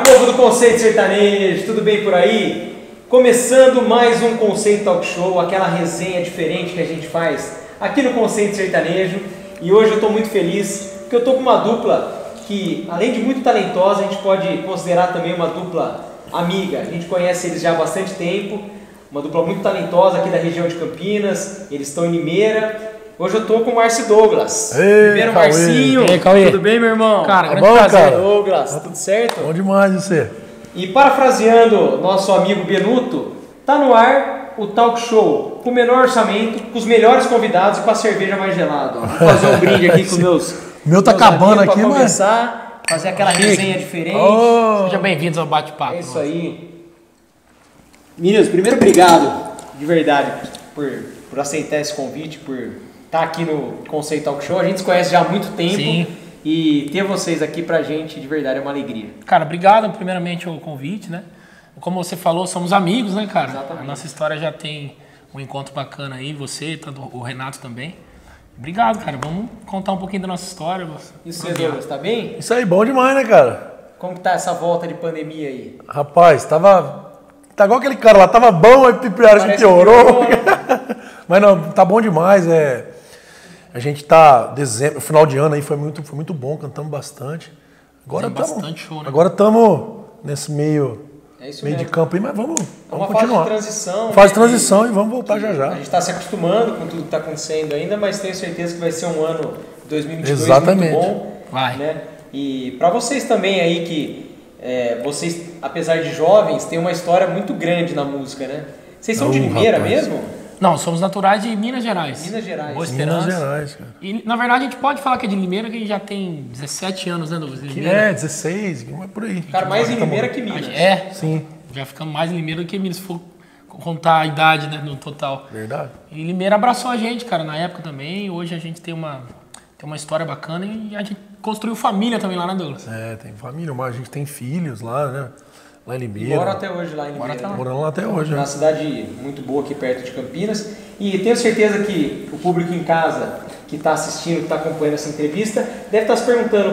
povo do Conceito Sertanejo, tudo bem por aí? Começando mais um Conceito Talk Show, aquela resenha diferente que a gente faz aqui no Conceito Sertanejo. E hoje eu estou muito feliz porque eu estou com uma dupla que, além de muito talentosa, a gente pode considerar também uma dupla amiga. A gente conhece eles já há bastante tempo, uma dupla muito talentosa aqui da região de Campinas, eles estão em Limeira. Hoje eu tô com o Márcio Douglas. Primeiro, Marcinho. Ei, Cauê. Tudo bem, meu irmão? Cara, grande bom, prazer. cara? Douglas, tudo certo? Bom demais você. E parafraseando nosso amigo Benuto, tá no ar o talk show com o menor orçamento, com os melhores convidados e com a cerveja mais gelada. Vou fazer um brinde aqui com meus. O meu tá acabando aqui, pra mas. começar, fazer aquela resenha diferente. Oh. Sejam bem-vindos ao bate-papo. É isso aí. Meninos, primeiro obrigado, de verdade, por aceitar esse convite, por estar aqui no Conceito Talk Show. A gente se conhece já há muito tempo. Sim. E ter vocês aqui pra gente, de verdade, é uma alegria. Cara, obrigado primeiramente ao convite, né? Como você falou, somos amigos, né, cara? Exatamente. A nossa história já tem um encontro bacana aí, você, tanto o Renato também. Obrigado, cara. Vamos contar um pouquinho da nossa história. E você, Douglas, tá bem? Isso aí, bom demais, né, cara? Como que tá essa volta de pandemia aí? Rapaz, tava. Tá igual aquele cara lá, tava bom, aí acho que Parece piorou. que piorou. Mas não, tá bom demais. A gente tá. Dezembro, final de ano aí foi muito bom, cantamos bastante. Agora Tem bastante show, né? Agora estamos nesse meio É de mesmo. campo aí, mas vamos É uma continuar. fase de transição. Fase de né? transição e vamos voltar já A já. gente está se acostumando com tudo que está acontecendo ainda, mas tenho certeza que vai ser um ano 2022 Exatamente. muito bom. Vai. Né? E para vocês também aí que vocês, apesar de jovens, têm uma história muito grande na música, né? Vocês são de Limeira rapaz. mesmo? Não, somos naturais de Minas Gerais. Minas Gerais. Boa Minas Esperança. Gerais, cara. E, na verdade, a gente pode falar que é de Limeira, que a gente já tem 17 anos, né, Douglas? Que Limeira. 16, não é por aí. Cara, mais em Limeira que A Minas. gente- É, Sim, já ficamos mais em Limeira do que Minas, se for contar a idade, né, no total. verdade. E Limeira abraçou a gente, cara, na época também. Hoje a gente tem uma história bacana e a gente construiu família também lá, né, Douglas? Tem família, mas a gente tem filhos lá, né? Lá em Limeira. Moro até hoje lá em Limeira. até lá. Morando lá até hoje, Uma né? cidade muito boa aqui perto de Campinas. E tenho certeza que o público em casa que está assistindo, que está acompanhando essa entrevista, deve estar se perguntando,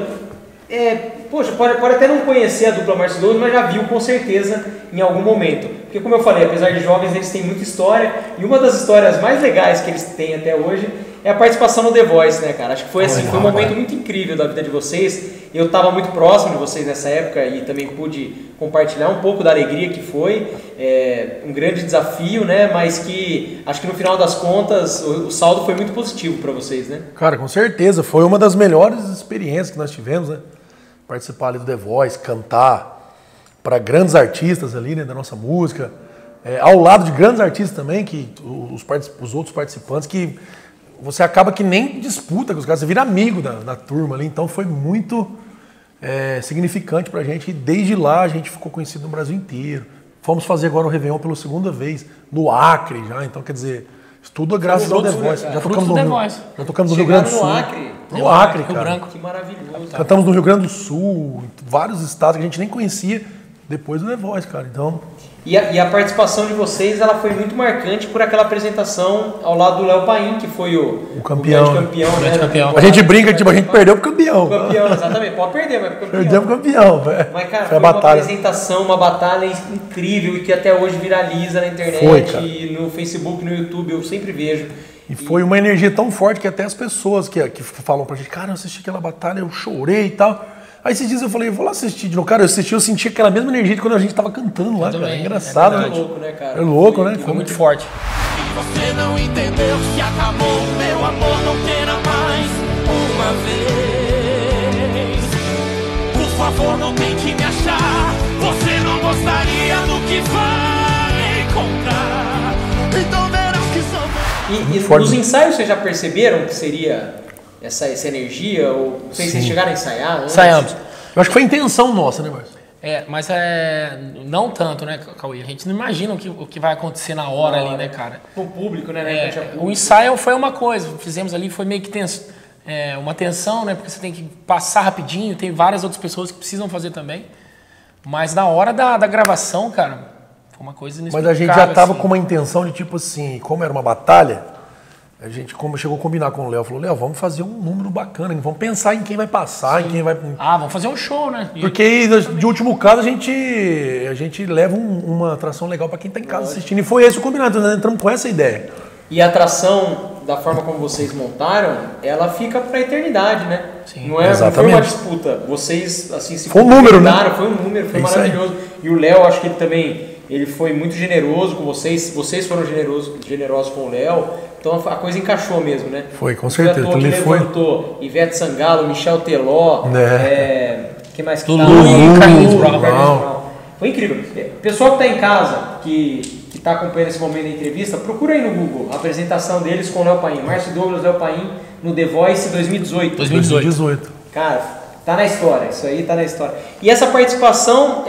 poxa, pode até não conhecer a dupla Márcio Douglas, mas já viu com certeza em algum momento. Porque como eu falei, apesar de jovens, eles têm muita história. E uma das histórias mais legais que eles têm até hoje é a participação no The Voice, né, cara? Acho que foi assim, foi um momento muito incrível da vida de vocês. Eu estava muito próximo de vocês nessa época e também pude compartilhar um pouco da alegria que foi. Um grande desafio, né? Mas que acho que no final das contas o saldo foi muito positivo para vocês, né? Cara, com certeza. Foi uma das melhores experiências que nós tivemos, né? Participar ali do The Voice, cantar para grandes artistas ali, né? Da nossa música. Ao lado de grandes artistas também, que os outros participantes, que você acaba que nem disputa com os caras, você vira amigo da turma ali. Então foi muito significante pra gente. E desde lá a gente ficou conhecido no Brasil inteiro. Fomos fazer agora o Réveillon pela segunda vez, no Acre já. Então, quer dizer, isso tudo é graças ao The frutos, né, Voice. cara? Já Frutos tocamos do no The Rio, Voice. já tocamos no Rio Chegaram Grande do no Sul. Acre? No Acre, Rio cara. Branco. Que maravilhoso. Cantamos no Rio Grande do Sul, em vários estados que a gente nem conhecia depois do The Voice, cara. Então, E a participação de vocês, ela foi muito marcante por aquela apresentação ao lado do Léo Paim, que foi o campeão. grande campeão, O grande né? campeão. a gente brinca que tipo, a gente perdeu pro campeão. O campeão, exatamente. Pode perder, mas campeão. Perdeu pro campeão, velho. Mas, cara, Foi foi a uma batalha. apresentação, uma batalha incrível e que até hoje viraliza na internet Foi, cara. e no Facebook, no YouTube, eu sempre vejo. E foi uma energia tão forte que até as pessoas que falam pra gente, cara, eu assisti aquela batalha, eu chorei e tal. Aí esses dias eu falei, vou lá assistir de novo. Cara, eu senti aquela mesma energia de quando a gente tava cantando lá, cara. também. É engraçado, É né? louco, né, cara? É louco, né? Foi muito forte. Você não entendeu que acabou meu amor, não queira mais uma vez. Por favor, não tente me achar. Você não gostaria do que vai encontrar. Então verão que sou. E forte. nos ensaios vocês já perceberam que seria essa energia? Ou não sei se vocês chegaram a ensaiar antes? Ensaiamos. Eu acho que foi a intenção nossa, né, Márcio? Mas não tanto, né, Cauê? A gente não imagina o que vai acontecer na hora ali, né, cara? Com o público, né? O ensaio foi uma coisa, fizemos ali, foi meio que uma tensão, né? Porque você tem que passar rapidinho, tem várias outras pessoas que precisam fazer também. Mas na hora da gravação, cara, foi uma coisa Mas inexplicável. a gente já tava assim. com uma intenção de tipo assim, como era uma batalha, A gente chegou a combinar com o Léo, falou, Léo, vamos fazer um número bacana, vamos pensar em quem vai passar, em quem vai... Vamos fazer um show, né? Porque aí, de último caso, a gente leva uma atração legal para quem tá em casa assistindo. E foi esse o combinado, nós entramos com essa ideia. E a atração, da forma como vocês montaram, ela fica pra eternidade, né? Sim. Não foi uma disputa. Vocês, assim, se foi um número, né? Foi um número, foi maravilhoso. E o Léo, acho que ele também, ele foi muito generoso com vocês. Vocês foram generosos com o Léo. Então a coisa encaixou mesmo, né? Foi, com certeza. Ele levantou Ivete Sangalo, Michel Teló, quem mais que Lulu, Carlinhos Brown. Foi incrível. Pessoal que está em casa, que está acompanhando esse momento da entrevista, procura aí no Google a apresentação deles com o Léo Paim. Márcio Douglas, Léo Paim, no The Voice 2018. Cara, tá na história, isso aí tá na história. E essa participação,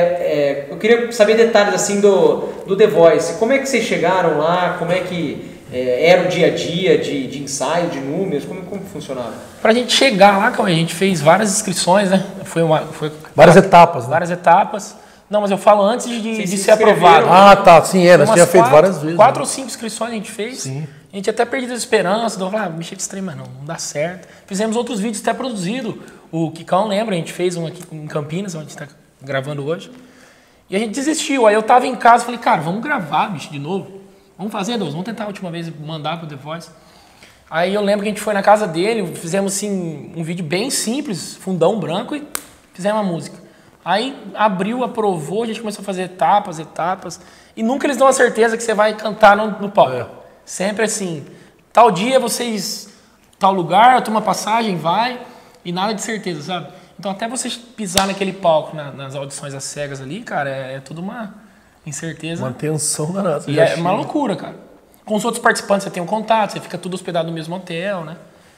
eu queria saber detalhes assim do The Voice. Como é que vocês chegaram lá? Como é que era o dia a dia de ensaio, de números? Como funcionava? Pra gente chegar lá, a gente fez várias inscrições, né? Foi várias etapas, né? Várias etapas. Não, mas eu falo antes de ser inscreveram? aprovado. Tá, sim, nós tinha feito várias vezes. 4 ou 5 inscrições a gente fez. Sim. A gente até perdido a esperança, então falava, mexer de estranho, mas não dá certo. Fizemos outros vídeos até produzidos. O Kikão lembra, a gente fez um aqui em Campinas, onde a gente tá gravando hoje. E a gente desistiu. Aí eu tava em casa, falei, cara, vamos gravar, bicho, de novo. Vamos fazer, Deus, vamos tentar a última vez mandar pro The Voice. Aí eu lembro que a gente foi na casa dele, fizemos assim um vídeo bem simples, fundão branco, e fizemos uma música. Aí abriu, aprovou, a gente começou a fazer etapas, e nunca eles dão a certeza que você vai cantar no palco. Sempre assim, tal dia vocês, tal lugar, toma passagem, vai, e nada de certeza, sabe? Então até você pisar naquele palco, nas audições às cegas ali, cara, é tudo uma incerteza. Uma tensão danada. E é uma loucura, cara. Com os outros participantes você tem um contato, você fica tudo hospedado no mesmo hotel, né?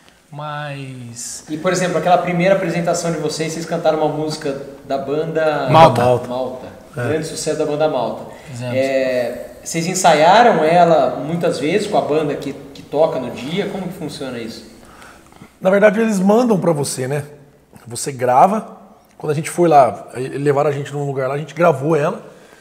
Mas... E, por exemplo, aquela primeira apresentação de vocês cantaram uma música da banda... Malta. Grande sucesso da banda Malta. Vocês ensaiaram ela muitas vezes com a banda que toca no dia? Como que funciona isso? Na verdade, eles mandam pra você, né? Você grava. Quando a gente foi lá, levaram a gente num lugar lá, a gente gravou ela,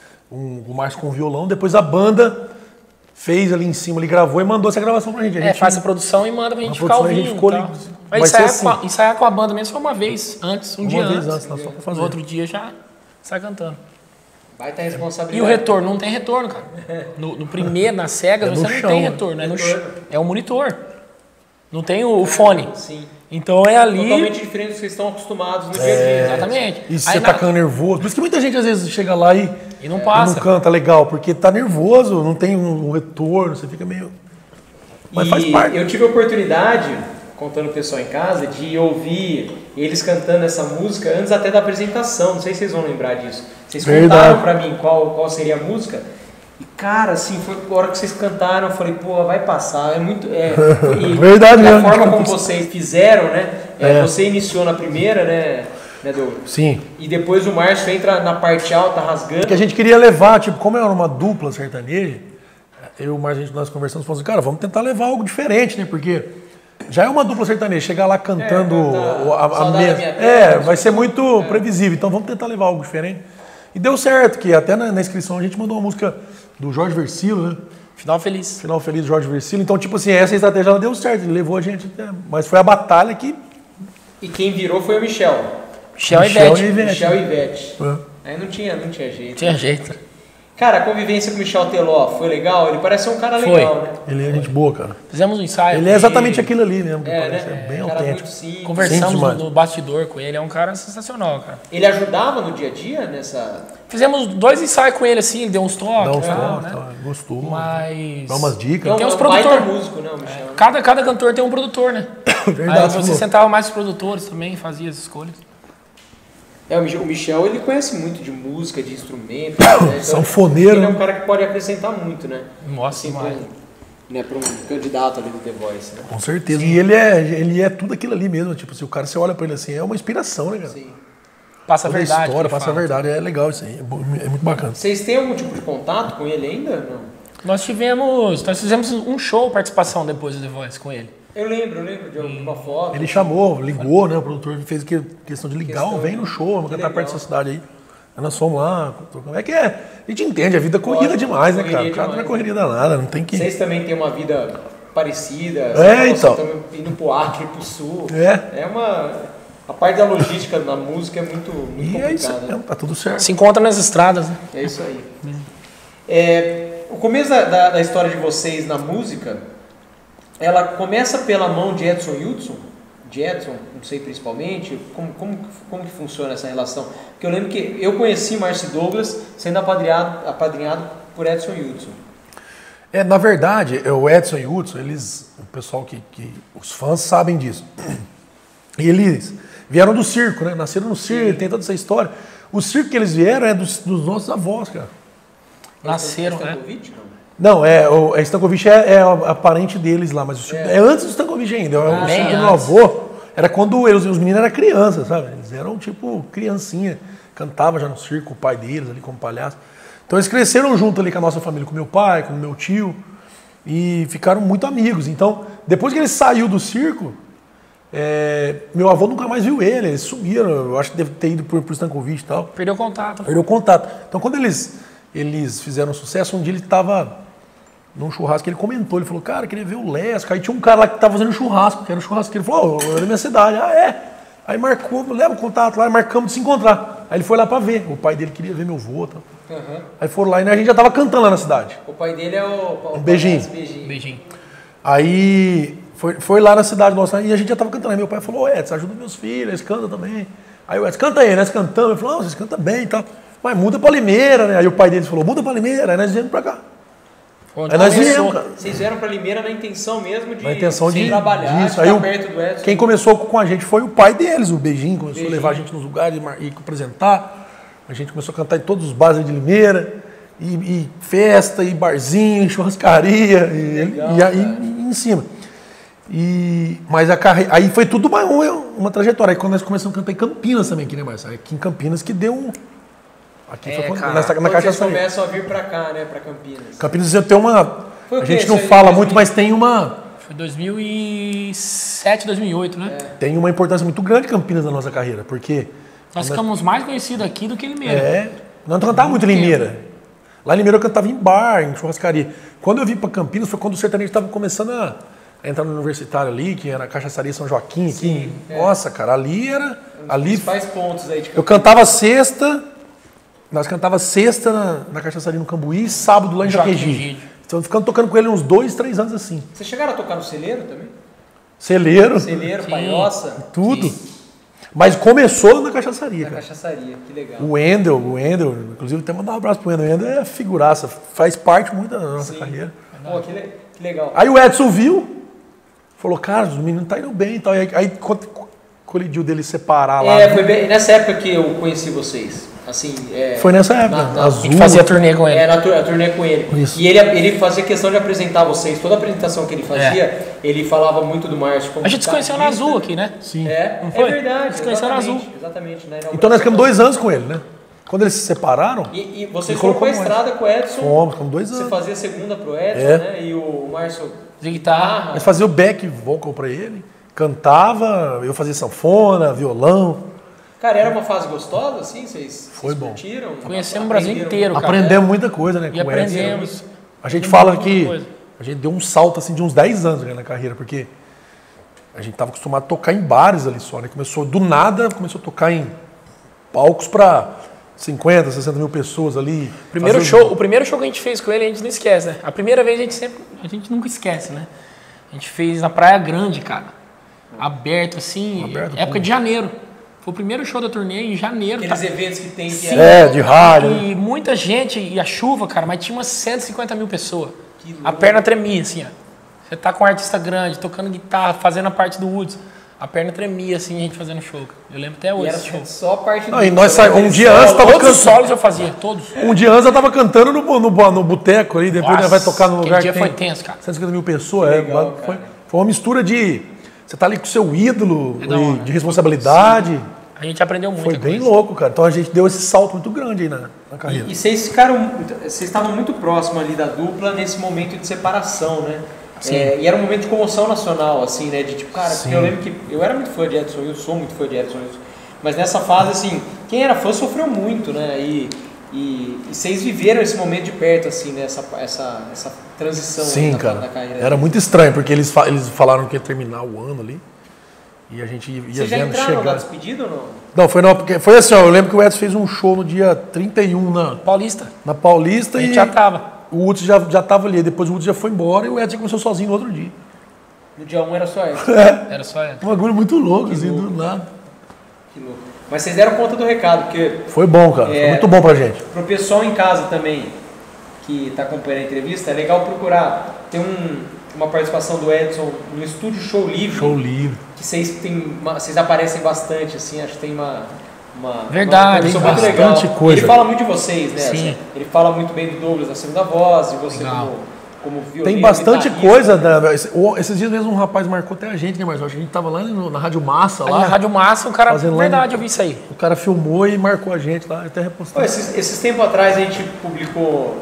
o Márcio com violão, depois a banda fez ali em cima, ele gravou e mandou essa gravação pra gente. Faz a produção e manda pra gente ficar ouvindo. Ensaiar com a banda mesmo foi uma vez antes, um dia antes. Só pra fazer. No outro dia já sai cantando. Vai ter responsabilidade. E o retorno? Não tem retorno, cara. No primeiro, nas cegas, você não tem retorno. É o monitor. Não tem o fone. Sim. Então é ali... Totalmente diferente do que vocês estão acostumados no dia a dia. Exatamente. E se você tá ficando nervoso. Por isso que muita gente às vezes chega lá e não passa. E não canta legal, porque tá nervoso, não tem um retorno, você fica meio... Mas faz parte. Eu tive a oportunidade, contando o pessoal em casa, de ouvir eles cantando essa música antes até da apresentação. Não sei se vocês vão lembrar disso. Vocês contaram pra mim qual seria a música. E, cara, assim, foi a hora que vocês cantaram, eu falei, pô, vai passar, é muito... Verdade mesmo. A forma como vocês fizeram, né? Você iniciou na primeira, né, Douglas? Sim. E depois o Márcio entra na parte alta, rasgando. Porque a gente queria levar, tipo, como era uma dupla sertaneja, eu e o Márcio, nós conversamos, falamos assim, cara, vamos tentar levar algo diferente, né? Porque já é uma dupla sertaneja, chegar lá cantando a mesma... vai ser muito previsível, então vamos tentar levar algo diferente. E deu certo, que até na inscrição a gente mandou uma música do Jorge Versilo, né? Final Feliz. Final Feliz do Jorge Versilo. Então, tipo assim, essa estratégia ela deu certo, ele levou a gente até... Mas foi a batalha que... E quem virou foi o Michel. Michel e Ivete. Aí não tinha jeito. Tinha jeito. Cara, a convivência com o Michel Teló foi legal? Ele parece um cara legal, né? Ele é gente boa, cara. Fizemos um ensaio. Ele é exatamente aquilo ali mesmo. É bem autêntico. Conversamos no bastidor com ele, é um cara sensacional, cara. Ele ajudava no dia a dia nessa... Fizemos 2 ensaios com ele, assim, ele deu uns toques. Gostou. Mas... Dá umas dicas. Tem uns produtores. Músico, né, o Michel? Cada cantor tem um produtor, né? Verdade. Aí você sentava mais os produtores também, fazia as escolhas. O Michel, ele conhece muito de música, de instrumento. Né? Então, sanfoneiro. Ele é um cara que pode acrescentar muito, né? Nossa, assim, para um candidato ali do The Voice, né? Com certeza. Sim. E ele é tudo aquilo ali mesmo. Tipo, se o cara, você olha pra ele assim, é uma inspiração, né, cara? Sim. Passa a verdade. História, passa a verdade. É legal isso aí. É muito bacana. Vocês têm algum tipo de contato com ele ainda? Não? Nós fizemos um show, participação depois do The Voice com ele. Eu lembro de alguma foto. Ele chamou, ligou, né? O produtor fez questão de ligar, vem no show, vamos cantar perto dessa cidade aí. Aí nós fomos lá. A gente entende, a vida é corrida demais, né, cara? O cara não é correria danada, não tem que... Vocês também têm uma vida Aparecida. Então. Indo pro Acre, pro Sul. É. A parte da logística na música é muito complicada. É isso, tá tudo certo. Se encontra nas estradas, né? É isso aí. O começo da história de vocês na música, ela começa pela mão de Edson Hudson? De Edson, não sei principalmente, como que funciona essa relação? Porque eu lembro que eu conheci Márcio Douglas sendo apadrinhado por Edson Hudson. Na verdade, o Edson e o Hudson, o pessoal os fãs sabem disso. E eles vieram do circo, né? Nasceram no circo, tem toda essa história. O circo que eles vieram é dos nossos avós, cara. Nasceram, né? Não, a Stankovic é a parente deles lá, mas o circo é antes do Stankovic ainda. O circo do meu avô era quando os meninos eram crianças, sabe? Eles eram tipo criancinha, cantava já no circo, o pai deles ali como palhaço. Então eles cresceram junto ali com a nossa família, com meu pai, com meu tio, e ficaram muito amigos. Então, depois que ele saiu do circo, meu avô nunca mais viu ele, eles sumiram, eu acho que deve ter ido pro Stankovic e tal. Perdeu contato. Então quando eles fizeram sucesso, um dia ele estava num churrasco, ele comentou, ele falou, cara, queria ver o Lesca. Aí tinha um cara lá que estava fazendo churrasco, que era um churrasqueiro, ele falou, eu da minha cidade. Aí marcou, leva o contato lá, marcamos de se encontrar. Aí ele foi lá pra ver, o pai dele queria ver meu avô. Tal. Uhum. Aí foram lá e a gente já tava cantando lá na cidade. O pai dele é o Beijinho. Aí foi lá na cidade nossa e a gente já tava cantando. Aí meu pai falou, Edson, ajuda meus filhos, eles cantam também. Aí o Edson, canta aí, nós cantamos. Ele falou, vocês cantam bem e tal. Mas muda pra Limeira, né? Aí o pai deles falou, muda pra Limeira, aí nós viemos pra cá. Aí nós viemos, cara. Vocês vieram pra Limeira na intenção mesmo de trabalhar, de estar perto do Edson. Quem começou com a gente foi o pai deles, o Beijinho, começou a levar a gente nos lugares e apresentar. A gente começou a cantar em todos os bares de Limeira, e festa, e barzinho, e churrascaria, e aí em cima. Mas a carreira, aí foi tudo uma trajetória. Aí quando nós começamos a cantar em Campinas também, aqui, né, Márcio? Aqui em Campinas que deu um... Aqui foi na Caixa vocês começam a vir pra cá, né, pra Campinas. Campinas tem uma... A gente não fala muito, mas tem uma... Foi 2007, 2008, né? Tem uma importância muito grande Campinas na nossa carreira, porque... Nós ficamos mais conhecidos aqui do que em Limeira. Nós não cantávamos muito em Limeira. Lá em Limeira eu cantava em bar, em churrascaria. Quando eu vim para Campinas foi quando o sertanejo estava começando a entrar no universitário ali, que era a Cachaçaria São Joaquim. Sim, Nossa, cara, ali era... Ali faz pontos aí de eu cantava sexta, nós cantava sexta na Cachaçaria no Cambuí, sábado lá em Jaqueji. Então ficando tocando com ele uns 2, 3 anos assim. Vocês chegaram a tocar no Celeiro também? Celeiro, Paioça? Tudo. Sim. Mas começou na Cachaçaria. Cachaçaria, que legal. O Wendel, inclusive até mandar um abraço pro Wendel. O Wendel é figuraça, faz parte muito da nossa carreira. Pô, que legal. Aí o Edson viu, falou, cara, os meninos tá indo bem e tal. Aí colidiu dele separar lá. Foi bem nessa época que eu conheci vocês. Assim, foi nessa época. A gente fazia turnê com ele. A turnê com ele. Isso. E ele fazia questão de apresentar vocês. Toda a apresentação que ele fazia, ele falava muito do Márcio. A gente se conheceu na Azul aqui, né? Sim. É verdade. Se conheceu na Azul. Exatamente. Né? Então nós ficamos 2 anos com ele, né? Quando eles se separaram... E vocês foram pra estrada com o Edson. Ficamos 2 anos. Você fazia segunda pro Edson, né? E o Márcio... De guitarra. Nós fazia o back vocal pra ele. Cantava, eu fazia sanfona, violão. Cara, era uma fase gostosa, assim? Vocês curtiram? Conhecemos o Brasil inteiro, cara. Aprendemos muita coisa, né? E aprendemos. A gente fala que a gente deu um salto assim de uns 10 anos, né, na carreira, porque a gente estava acostumado a tocar em bares ali só, né? Começou do nada, começou a tocar em palcos para 50, 60 mil pessoas ali. O primeiro show que a gente fez com ele, a gente não esquece, né? A primeira vez a gente nunca esquece, né? A gente fez na Praia Grande, cara. Aberto assim, época de janeiro. Foi o primeiro show da turnê em janeiro. Aqueles eventos que tem que de rádio. E muita gente, e a chuva, cara, mas tinha umas 150 mil pessoas. A perna tremia, assim, ó. Você tá com um artista grande, tocando guitarra, fazendo a parte do Woods. A perna tremia, assim, a gente fazendo show. Eu lembro até hoje esse show. Só a parte do... E nós saímos, um dia antes tava todos os solos eu fazia, todos. Um dia antes eu tava cantando no boteco ali, depois nós vai tocar no lugar que tem foi tenso, cara. 150 mil pessoas. Legal, foi uma mistura de... Você tá ali com o seu ídolo, de responsabilidade. Sim. A gente aprendeu muito. Foi bem louco, cara. Então a gente deu esse salto muito grande aí na carreira. E vocês estavam muito próximos ali da dupla nesse momento de separação, né? E era um momento de comoção nacional, assim, né? De tipo, cara, porque eu lembro que eu era muito fã de Edson Hudson, sou muito fã de Edson Hudson. Mas nessa fase, assim, quem era fã sofreu muito, né? E E vocês viveram esse momento de perto, assim, né? Essa transição. Sim, da cara. carreira. Era muito estranho, porque eles falaram que ia terminar o ano ali. E a gente ia Vocês já vendo entraram chegar. na despedida ou não? Não, foi assim, ó. Eu lembro que o Edson fez um show no dia 31 Paulista. na Paulista A gente e já tava. o Hudson já tava ali. Depois o Hudson já foi embora e o Edson já começou sozinho no outro dia. No dia 1 era só essa. Era só ela. Um bagulho muito louco, Que assim, louco. do nada. Que louco. Mas vocês deram conta do recado, porque Foi bom, cara. Foi muito bom pra gente. pro pessoal em casa também, que está acompanhando a entrevista, é legal procurar. Tem uma participação do Edson no Estúdio Show Livre. Show livre. Que vocês aparecem bastante, assim, acho que tem uma Verdade, produção tem muito legal. bastante coisa. Ele fala muito de vocês, né? Sim. Assim, ele fala muito bem do Douglas na segunda voz, e você Legal. como violino. Tem bastante guitarrista. coisa. Esses dias mesmo um rapaz marcou até a gente, né, Marcelo? A gente tava lá na Rádio Massa, Aí lá. na Rádio Massa, o cara. Fazendo lá Verdade, eu vi isso aí. O cara filmou e marcou a gente lá, até repostou. Pô, esses tempos atrás a gente publicou...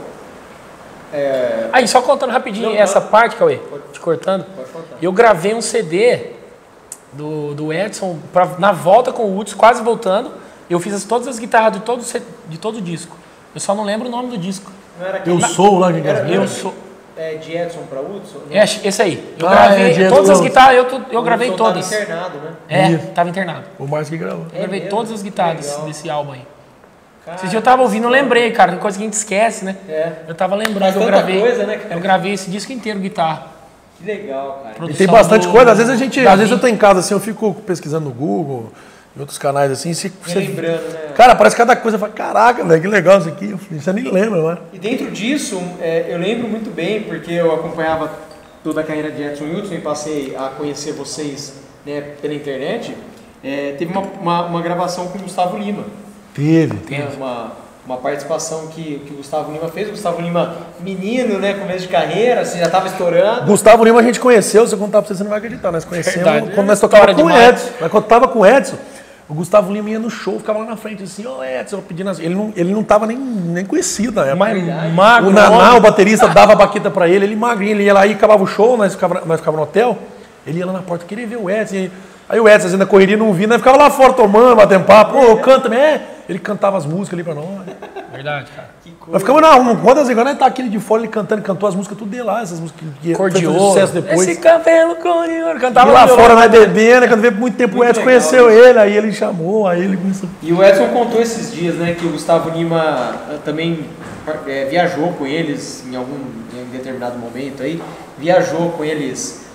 Aí, só contando rapidinho Não, essa não. parte, Cauê, te cortando. Pode contar. Eu gravei um CD do Edson na volta com o Hudson, quase voltando. Eu fiz todas as guitarras de todo o disco. Eu só não lembro o nome do disco. Não era Eu aquele- sou lá de Era- Gasmin. Eu sou. de Edson para Hudson? Não? É, esse aí. Eu Ah, gravei é, de todas as Edson. guitarras, eu O gravei Hudson todas. Tava internado, né? É, Isso. tava internado. O Márcio que gravou. Eu gravei mesmo? todas as guitarras Legal. desse álbum aí. Cara, Esse dia eu tava ouvindo, eu lembrei, cara. Tem coisa que a gente esquece, né? É. Eu tava lembrando Faz que eu tanta gravei. coisa, né, cara? Eu gravei esse disco inteiro, guitarra. Que legal, cara. E Produção tem bastante do coisa. Às vezes às Davi. vezes eu tô em casa assim, eu fico pesquisando no Google, em outros canais assim. Relembrando, né? Cara, parece cada coisa. Eu falo, caraca, velho, que legal isso aqui. Você nem lembra, né? E dentro disso, eu lembro muito bem, porque eu acompanhava toda a carreira de Edson Hudson e passei a conhecer vocês, né, pela internet. Teve uma gravação com o Gustavo Lima. Teve. Tem uma participação que o Gustavo Lima fez. O Gustavo Lima, menino, né, começo de carreira, assim, já estava estourando. Gustavo Lima a gente conheceu, se eu contar pra você não vai acreditar. Nós conhecemos Verdade. quando nós tocávamos História com o demais. Edson. Nós quando tava com o Edson, o Gustavo Lima ia no show, ficava lá na frente assim, ô Edson, pedindo assim. Ele não tava nem conhecido na época. Mas magro. O Naná, o baterista, dava a baqueta pra ele magrinho, ele ia lá e acabava o show, nós ficava no hotel, ele ia lá na porta, queria ver o Edson. Aí o Edson, assim, na correria, não via, nós ficava lá fora tomando, batendo papo, pô, canta também. Ele cantava as músicas ali pra nós. Verdade, cara. Que coisa. Nós ficamos na quantas vezes, nós tá aquele de fora, ele cantando, ele cantou as músicas tudo de lá, essas músicas que Cor foi de fazer ouro. sucesso depois. Esse cabelo cor de ouro. E Cantava lá no violão. fora nós bebendo, quando veio muito tempo o Muito Edson legal, conheceu né? ele, aí ele chamou, aí ele começou. E o Edson contou esses dias, né, que o Gustavo Lima também viajou com eles em em determinado momento aí, viajou com eles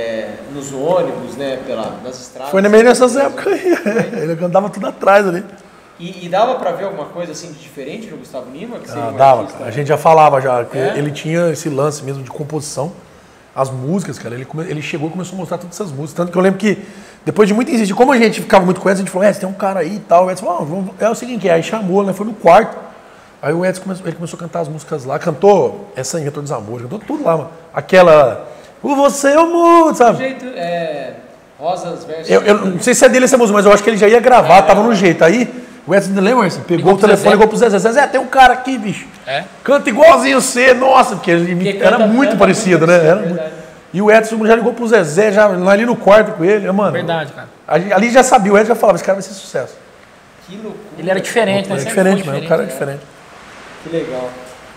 nos ônibus, né, nas estradas. Foi meio nessas épocas aí, ele cantava tudo atrás ali. E dava pra ver alguma coisa assim de diferente no Gustavo Lima? Que seria um Dava, artista- cara. A gente já falava já, que É? ele tinha esse lance mesmo de composição. As músicas, cara, ele chegou e começou a mostrar todas essas músicas. Tanto que eu lembro que, depois de muito insistir, como a gente ficava muito com o Edson, a gente falou, Edson, tem um cara aí e tal. O Edson falou, é o seguinte, aí chamou, né? Foi no quarto. Aí o Edson começou a cantar as músicas lá, cantou essa Inventor dos Amores, cantou tudo lá, mano. Aquela, o Você é o Mundo, Do sabe? jeito, Rosas versus... Eu não sei se é dele essa música, mas eu acho que ele já ia gravar, tava no jeito. Aí o Edson, lembra, Edson? Pegou Ligou o pro telefone, Zezé. ligou pro Zezé. Zezé, tem um cara aqui, bicho. É? Canta igualzinho você, nossa, porque ele Porque era canta- muito canta parecido, muito né? parecido, Era verdade. muito. E o Edson já ligou pro Zezé, já ali no quarto com ele, mano. Verdade, cara. Ali já sabia, o Edson já falava, esse cara vai ser sucesso. Que loucura. Ele era diferente, né? É Sempre diferente, foi mano, o cara é né? diferente. Que legal.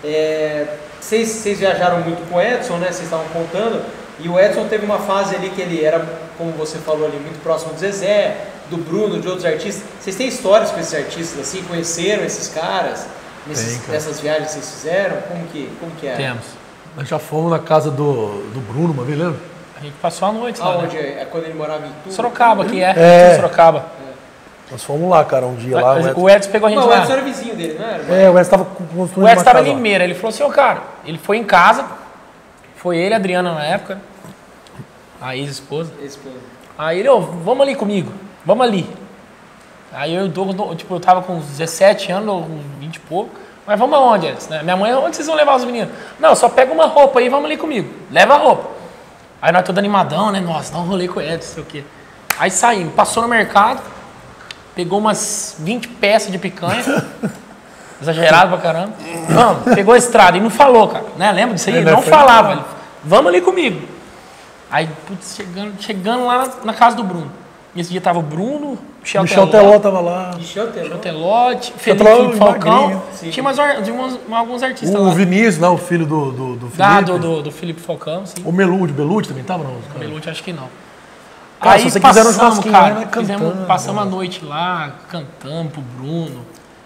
Vocês viajaram muito com o Edson, né? Vocês estavam contando. E o Edson teve uma fase ali que ele era, como você falou ali, muito próximo do Zezé, do Bruno, de outros artistas. Vocês têm histórias com esses artistas assim? Conheceram esses caras? Tem, cara. Nessas viagens que vocês fizeram? Como que é? Temos. Nós já fomos na casa do Bruno, uma vez, lembra? A gente passou a noite lá, Aonde né? é quando ele morava em Itu? Sorocaba, que é. É. Sorocaba. Nós fomos lá, cara, um dia lá. O Edson pegou a gente Não, o lá. Edson era vizinho dele, não era? O Edson tava construindo O uma Edson estava em casa lá. Limeira. Ele falou assim, ô cara, ele foi em casa. Foi ele, a Adriana na época. A ex-esposa. Esse foi- Aí ele, ô, vamos ali comigo. Vamos ali. Aí eu, eu tava com uns 17 anos, ou uns 20 e pouco. Mas vamos aonde, Edson? Minha mãe, onde vocês vão levar os meninos? Não, só pega uma roupa aí, vamos ali comigo. Leva a roupa. Aí nós todos animadão, né? Nossa, dá um rolê com o Edson, sei o quê. Aí saímos, passou no mercado, pegou umas 20 peças de picanha. Exagerado pra caramba. Vamos, pegou a estrada e não falou, cara. Né? Lembra disso aí? É, né? Não Foi falava. falar. Ele, vamos ali comigo. Aí, putz, chegando lá na casa do Bruno. Nesse dia tava o Bruno, Michel Teló tava lá. Michel Teló. Telote, Teló, Felipe Falcão. magrinho. Tinha alguns artistas O lá. Vinícius, lá, o filho do Felipe. Do Felipe Falcão, sim. O Belucci também tava, não? O Belute acho que não. Cara, se você quiser um churrasquinho, cara, né, cantando, passamos a noite lá, cantamos pro Bruno.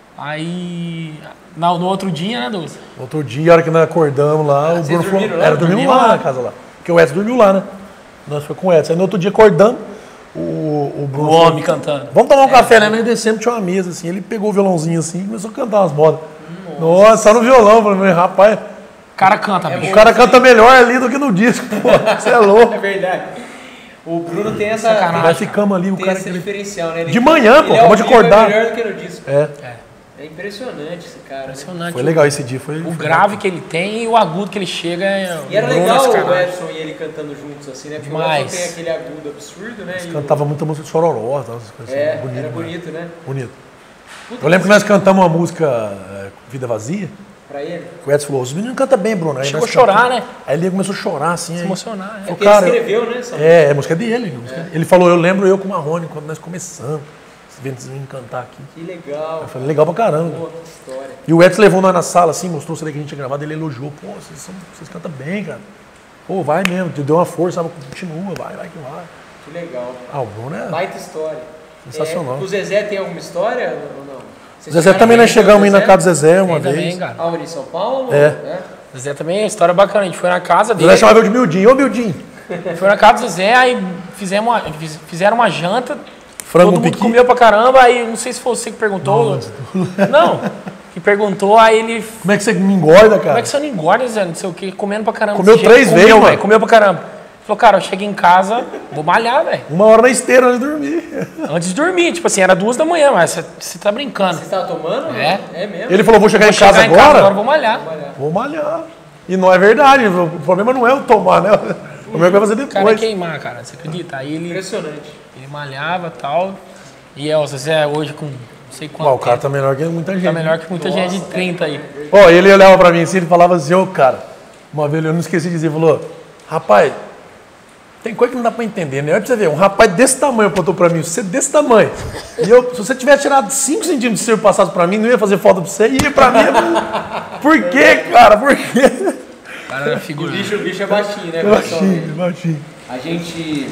Aí, no outro dia, né, Douglas? Outro dia, a hora que nós acordamos lá, o Bruno falou... dormiram lá? Dormimos lá na casa lá. Porque o Edson dormiu lá, né? Nós foi com o Edson. Aí no outro dia acordamos, o Bruno O homem cantando. Vamos tomar um café, né? Nós descemos, tinha uma mesa assim. Ele pegou o violãozinho assim e começou a cantar umas modas. Nossa, só no violão. Falei, rapaz, O cara canta, bicho. o cara canta melhor ali do que no disco, pô. Você é louco. É verdade. O Bruno tem essa. Sacanagem. Nós ficamos ali, o Tem cara esse que ele... diferencial, né? De manhã, pô, ele acabou de acordar. É melhor do que no disco. É, É impressionante esse cara. Né? Impressionante. foi legal esse dia. Foi, O grave que ele tem e o agudo que ele chega. E era o Bruno legal o sacanagem. Edson e ele cantando juntos, assim, né? Porque Demais. o Edson tem aquele agudo absurdo, né? E o- Cantava muita música de Chororó, essas coisas É, assim. Bonito, era né? bonito, né? Bonito. Puta Eu lembro que nós cantamos uma música Vida Vazia. Pra ele. O Edson falou, os meninos cantam bem, Bruno. Aí Chegou nós a chorar, cantamos. né? Aí ele começou a chorar, assim. Se aí- emocionar. É É. porque cara, ele escreveu, né? Essa É música dele. Ele falou, eu lembro eu com o Marrone, quando nós começamos. Vendo esses meninos cantar aqui. Que legal. Eu falei, legal pra caramba. Boa história. E o Edson levou nós na sala, assim, mostrou o CD que a gente tinha gravado, ele elogiou. Pô, vocês cantam bem, cara. Pô, vai mesmo, te deu uma força, sabe? Continua, vai que vai. Que legal. Ah, o Bruno é Baita história. sensacional. O Zezé tem alguma história ou não? Vocês O Zezé chegaram também, a nós conhecer o chegamos aí na Zezé? casa do Zezé uma Tem vez. também, cara. Aonde, em São Paulo? É. Zezé também é uma história bacana. A gente foi na casa O dele. Zezé chamava eu de Mildinho. Ô, Mildinho. Foi na casa do Zezé, aí fizeram uma janta. Frango Todo mundo piqui. comeu pra caramba, aí não sei se foi você que perguntou. Não, que perguntou, aí ele. Como é que você me engorda, cara? Como é que você não engorda, Zé? Não sei o que, comendo pra caramba. Comeu desse jeito. 3 vezes, Comeu, mano. velho, comeu pra caramba. Falou, cara, eu cheguei em casa, vou malhar, velho. 1 hora na esteira antes de dormir. Antes de dormir, tipo assim, era 2 da manhã, mas você tá brincando. Você estava tomando? É. É mesmo? Ele falou, vou chegar Vou em casa chegar agora. eu vou malhar. Vou malhar. E não é verdade. O problema não é o tomar, né? O meu é fazer O cara depois. queimar, cara, você acredita? Aí ele Impressionante. malhava e tal. E o Zezé hoje com não sei quanto Ó, o cara tempo, tá melhor que muita gente. tá melhor que muita gente de 30 aí. Ó, ele olhava pra mim assim, ele falava assim, ô cara, uma vez eu não esqueci de dizer, falou, rapaz, tem coisa que não dá pra entender, né? Olha pra você ver, um rapaz desse tamanho apontou pra mim, você desse tamanho. E eu, se você tivesse tirado 5 centímetros de ser passado pra mim, não ia fazer falta pra você, ia pra mim. Por quê, cara? Por quê? O cara era figura. O bicho é baixinho, né? Baixinho, baixinho. A gente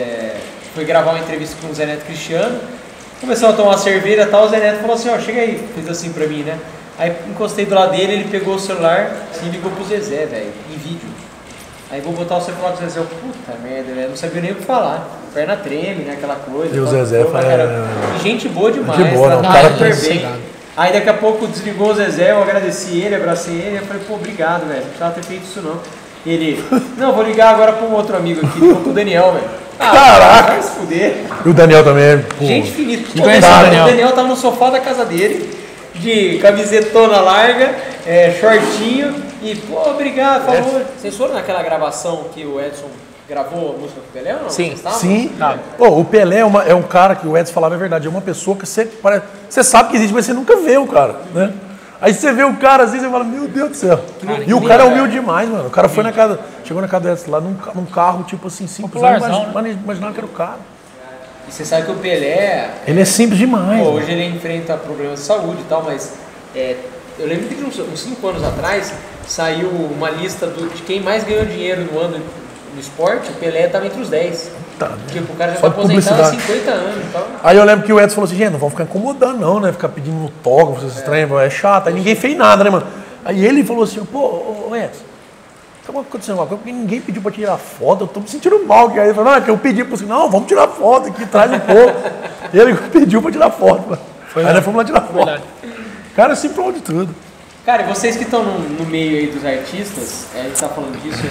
foi gravar uma entrevista com o Zé Neto Cristiano, começamos a tomar uma cerveja e tal, o Zé Neto falou assim, ó, chega aí, fez assim pra mim, né? Aí encostei do lado dele, ele pegou o celular assim, e ligou pro Zezé, velho, em vídeo. Aí vou botar o celular do Zezé, eu, puta merda, velho, não sabia nem o que falar. Perna treme, né, aquela coisa. E o tal, Zezé pra caramba. E gente boa demais, Gente boa, não, o tratava cara super tem bem. sossegado. Aí daqui a pouco desligou o Zezé, eu agradeci ele, abracei ele, eu falei, pô, obrigado, velho, não precisava ter feito isso não. E ele, não, vou ligar agora pra um outro amigo aqui, ligou pro Daniel, velho. Caraca! Vai se fuder. E o Daniel também, pô. Gente finita. Que conhece o Daniel? O Daniel tava no sofá da casa dele, de camisetona larga, shortinho, e, pô, obrigado, falou. Vocês foram naquela gravação que o Edson gravou a música com o Pelé ou não? Sim. Vocês estavam? Sim. Tá. Pô, o Pelé é um cara que o Edson falava a verdade, é uma pessoa que você sabe que existe, mas você nunca vê o cara, né? Aí você vê o cara assim, você fala, meu Deus do céu. Cara, E o cara é humilde demais, mano. O cara foi na casa, chegou na casa do Edson lá num carro, tipo assim, simples. Eu Popularzão, não imaginava que era o cara. E você sabe que o Pelé, Ele é simples demais. pô, mano. hoje ele enfrenta problemas de saúde e tal, mas eu lembro que uns 5 anos atrás saiu uma lista de quem mais ganhou dinheiro no ano no esporte, o Pelé estava entre os 10. Tá. Tipo, o cara já Só está de aposentado há publicidade. 50 anos e tal. Aí eu lembro que o Edson falou assim, gente, não vamos ficar incomodando não, né? Ficar pedindo autógrafo, vocês estranhos, é chato. Aí ninguém fez nada, né, mano? Aí ele falou assim, pô, ô Edson, tá acontecendo alguma coisa? Porque ninguém pediu pra tirar foto, eu tô me sentindo mal. Aí ele falou, não, é que eu pedi pra você, não, vamos tirar foto aqui, traz um pouco. E ele pediu pra tirar foto, mano. Aí nós fomos lá tirar foto. Verdade. Cara, se prova de tudo. Cara, e vocês que estão no meio aí dos artistas, a gente tá falando disso,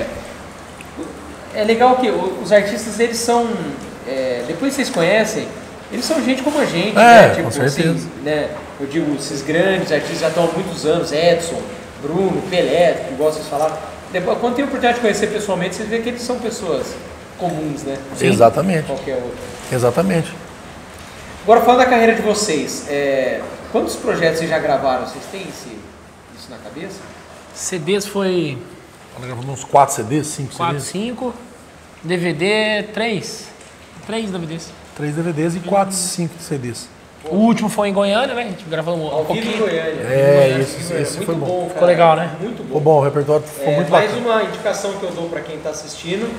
é legal que os artistas, eles são, depois que vocês conhecem, eles são gente como a gente, né? com certeza. Assim, né? Eu digo, esses grandes artistas já estão há muitos anos, Edson, Bruno, Pelé, que igual vocês falaram. Depois, quando tem a oportunidade de conhecer pessoalmente, vocês veem que eles são pessoas comuns, né? Sim. Exatamente. Qualquer outro. Exatamente. Agora, falando da carreira de vocês, quantos projetos vocês já gravaram? Vocês têm isso na cabeça? CDs foi Nós gravamos uns 4 CDs, 5 4, CDs. 5. DVD, 3. 3 DVDs. 3 DVDs e 4, 5 CDs. O último foi em Goiânia, né? A gente gravou um Ao vivo em pouquinho. Goiânia. Esse foi muito bom. cara. Ficou legal, né? Muito bom. Ficou bom, o repertório ficou muito Mais bacana. uma indicação que eu dou para quem está assistindo,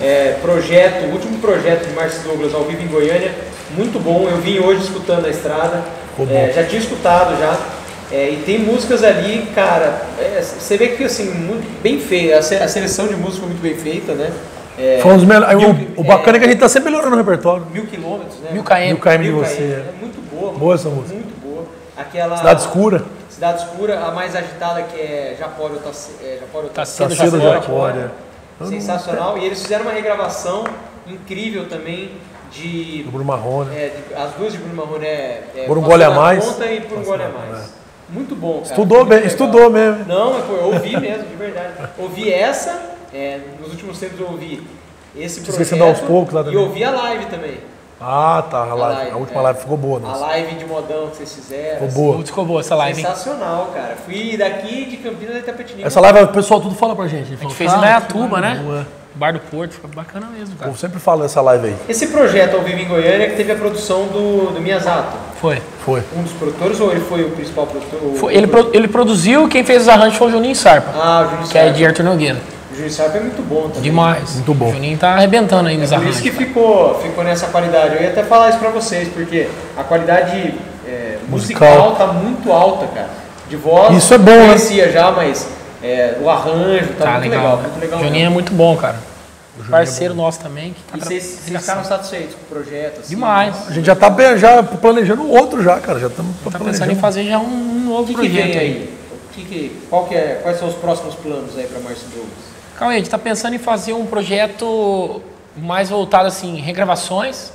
o último projeto de Márcio Douglas ao vivo em Goiânia, muito bom, eu vim hoje escutando na estrada, Ficou bom. já tinha escutado já, e tem músicas ali, cara, você vê que assim, bem feita, a seleção de música foi muito bem feita, né? Foi um dos melhores. O bacana é que a gente tá sempre melhorando o repertório. 1000 quilômetros, né? 1000 km. 1000 km de 1000 você. É muito boa. Boa essa música. Muito boa. Aquela... Cidade Escura. Cidade Escura, a mais agitada que é Japório Tacedo Tacedo Japório. Japório. Sensacional. E eles fizeram uma regravação incrível também de... Do Bruno Marrone. as duas de Bruno Marrone Por um Passou Gole a na Mais. Conta e Por um Gole a Mais. Muito bom, cara. Estudou Muito bem, legal. estudou mesmo. Não, mas pô, eu ouvi mesmo, de verdade. Ouvi essa, nos últimos tempos eu ouvi esse projeto. esquecendo aos poucos lá e também. ouvi a live também. Ah, tá. A última live ficou boa, A nossa. live de modão que vocês fizeram. Ficou assim, boa. Muito ficou boa essa live, hein? Sensacional, cara. Fui daqui de Campinas até Itapetininga. Essa live o pessoal tudo fala pra gente. A gente fez em Indaiatuba, né? Bar do Porto, foi bacana mesmo, O cara. povo sempre fala dessa live aí. Esse projeto ao vivo em Goiânia que teve a produção do Miyazato. Foi. Foi. Um dos produtores ou ele foi o principal produtor? Ele produziu, quem fez os arranjos foi o Juninho Sarpa, Ah, o Juninho que é Sarpa. de Arthur Nogueira. O Juninho Sarpa é muito bom também. Demais. Muito bom. O Juninho tá arrebentando aí nos Por arranjos. isso que ficou nessa qualidade. Eu ia até falar isso pra vocês, porque a qualidade musical tá muito alta, cara. De voz, Isso é bom, eu né? conhecia já, mas o arranjo tá, muito legal. Muito legal O Juninho mesmo. é muito bom, cara. Parceiro nosso também. Que tá E vocês ficaram satisfeitos com o projeto? Assim, demais. A gente já tá planejando outro já, cara. Já estamos Tá pensando planejando. em fazer já um novo O que projeto vem aí. aí? Quais são os próximos planos aí pra Márcio Douglas? Calma aí, a gente tá pensando em fazer um projeto mais voltado assim, em regravações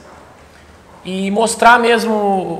e mostrar mesmo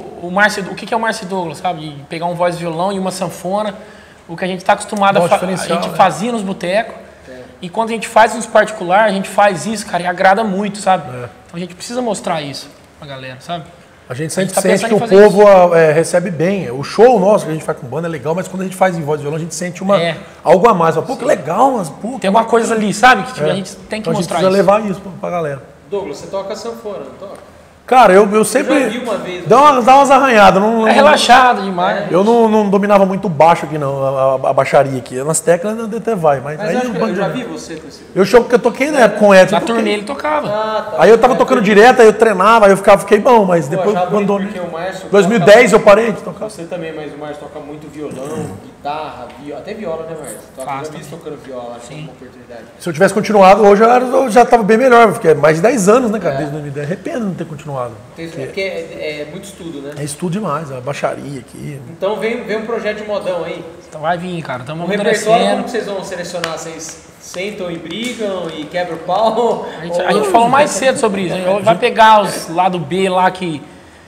o que é o Márcio Douglas, sabe? De pegar um voz e violão e uma sanfona, o que a gente tá acostumado Voz a diferencial, gente né? fazia nos botecos. E quando a gente faz nos particular, a gente faz isso, cara, e agrada muito, sabe? Então a gente precisa mostrar isso pra galera, sabe? A gente sempre tá sente pensando que em o fazer povo recebe bem. O show nosso que a gente faz com banda é legal, mas quando a gente faz em voz e violão, a gente sente algo a mais. Fala, pô, que legal, mas pô. Tem alguma coisa ali, sabe? Que a gente tem que Então mostrar a gente precisa isso. levar isso pra galera. Douglas, você toca sanfona, não toca? Cara, eu sempre. Eu já vi uma vez. Dá umas arranhadas. É relaxado demais. Eu não dominava muito baixo aqui, não, a baixaria aqui. Nas teclas até vai, mas Mas aí eu acho que não- eu já vi você com esse... Eu show porque eu toquei na época com o Edson. Na eu toquei. turnê ele tocava. Ah, tá. Aí eu tava tocando direto, aí eu treinava, aí eu fiquei bom, mas depois achava bonito abandonei. porque o Márcio 2010 eu parei de tocar. Você também, mas o Márcio toca muito violão, guitarra, até viola, né, Márcio? Toca, Faz já vi você tocando viola, acho que é uma oportunidade. Se eu tivesse continuado hoje, eu já tava bem melhor, porque é mais de 10 anos, né, cara, desde 2010. Arrependo de não ter continuado. Porque é muito estudo, né? É estudo demais, a baixaria aqui. Então vem um projeto de modão aí. Então vai vir, cara. O Estamos repertório, como amadurecendo. que vocês vão selecionar? Vocês sentam e brigam e quebram o pau? A gente falou mais cedo sobre isso. A gente vai pegar os lado B lá que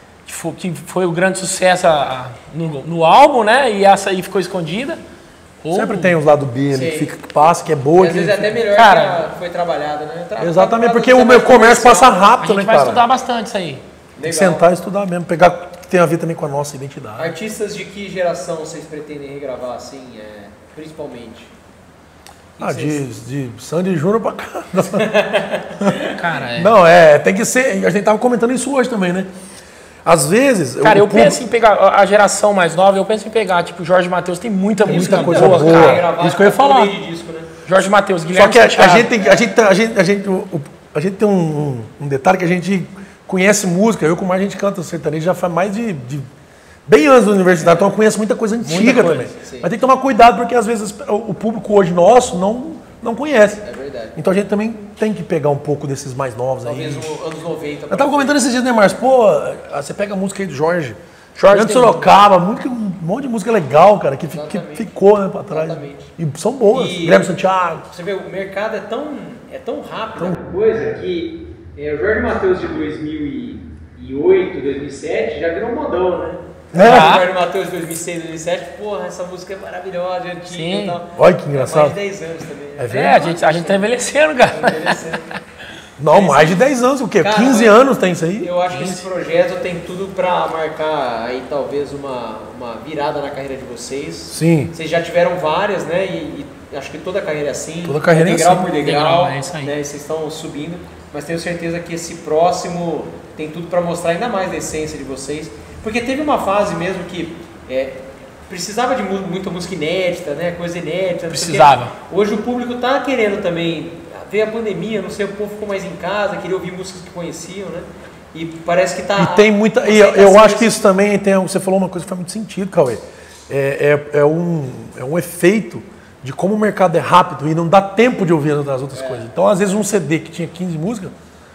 foi o grande sucesso no álbum, né? E essa aí ficou escondida. Ou- Sempre tem uns lados B ali Sei. que passa, que é boa. Às que vezes é até melhor Cara, que a foi trabalhada, né? Exatamente, porque Trabalhada o meu mais comércio passa comercial. A rápido, gente né, vai cara? estudar bastante isso aí. Tem que Legal. sentar e estudar mesmo, pegar o que tem a ver também com a nossa identidade. Artistas de que geração vocês pretendem regravar, assim, principalmente? O que vocês- De Sandy Júnior pra cá. Cara, Não, tem que ser. A gente tava comentando isso hoje também, né? Às vezes. Cara, o eu público- penso em pegar a geração mais nova, eu penso em pegar, tipo, Jorge Mateus, tem muita música coisa boa, boa. cara. Regravar isso que eu ia todo falar. meio de disco, né? Jorge Mateus, Só Guilherme que a Santiago. gente tem um detalhe que a gente conhece música. Eu com o Mar, a gente canta sertanejo já faz mais de bem anos da universidade, então eu conheço muita coisa antiga coisa, também. sim. Mas tem que tomar cuidado porque às vezes o público hoje nosso não conhece. É verdade. Então a gente também tem que pegar um pouco desses mais novos Talvez aí. anos 90. Eu tava comentando esses dias, né, Márcio? Pô, você pega a música aí do Jorge Jorge de tem Sorocaba, um monte de música legal, cara, que Exatamente. ficou, né, pra trás. Exatamente. E são boas. E- Guilherme Santiago. Você vê, o mercado é tão rápido. Uma coisa que o Jorge Mateus de 2008, 2007 já virou modão, né? É. O Jorge Mateus de 2006, 2007, porra, essa música é maravilhosa, é antiga Sim. e tal. Olha que É engraçado. mais de 10 anos também. Né? É verdade. A gente tá envelhecendo, cara. Interessante. Não, mais de 10 anos, o quê? Cara, 15 anos tem isso aí? Eu acho que esse projeto tem tudo pra marcar aí talvez uma virada na carreira de vocês. Sim. Vocês já tiveram várias, né? E acho que toda carreira é assim. Toda carreira é degrau assim. por degrau. Degrau, é isso aí. Né? E vocês estão subindo. Mas tenho certeza que esse próximo tem tudo para mostrar ainda mais da essência de vocês. Porque teve uma fase mesmo que precisava de muita música inédita, né? Coisa inédita. Precisava. Hoje o público tá querendo também, veio a pandemia, não sei, o povo ficou mais em casa, queria ouvir músicas que conheciam, né? E parece que tá... E tem muita... E eu acho que isso também tem... Você falou uma coisa que faz muito sentido, Cauê. É um efeito de como o mercado é rápido e não dá tempo de ouvir as outras coisas. Então, às vezes, um CD que tinha 15 músicas,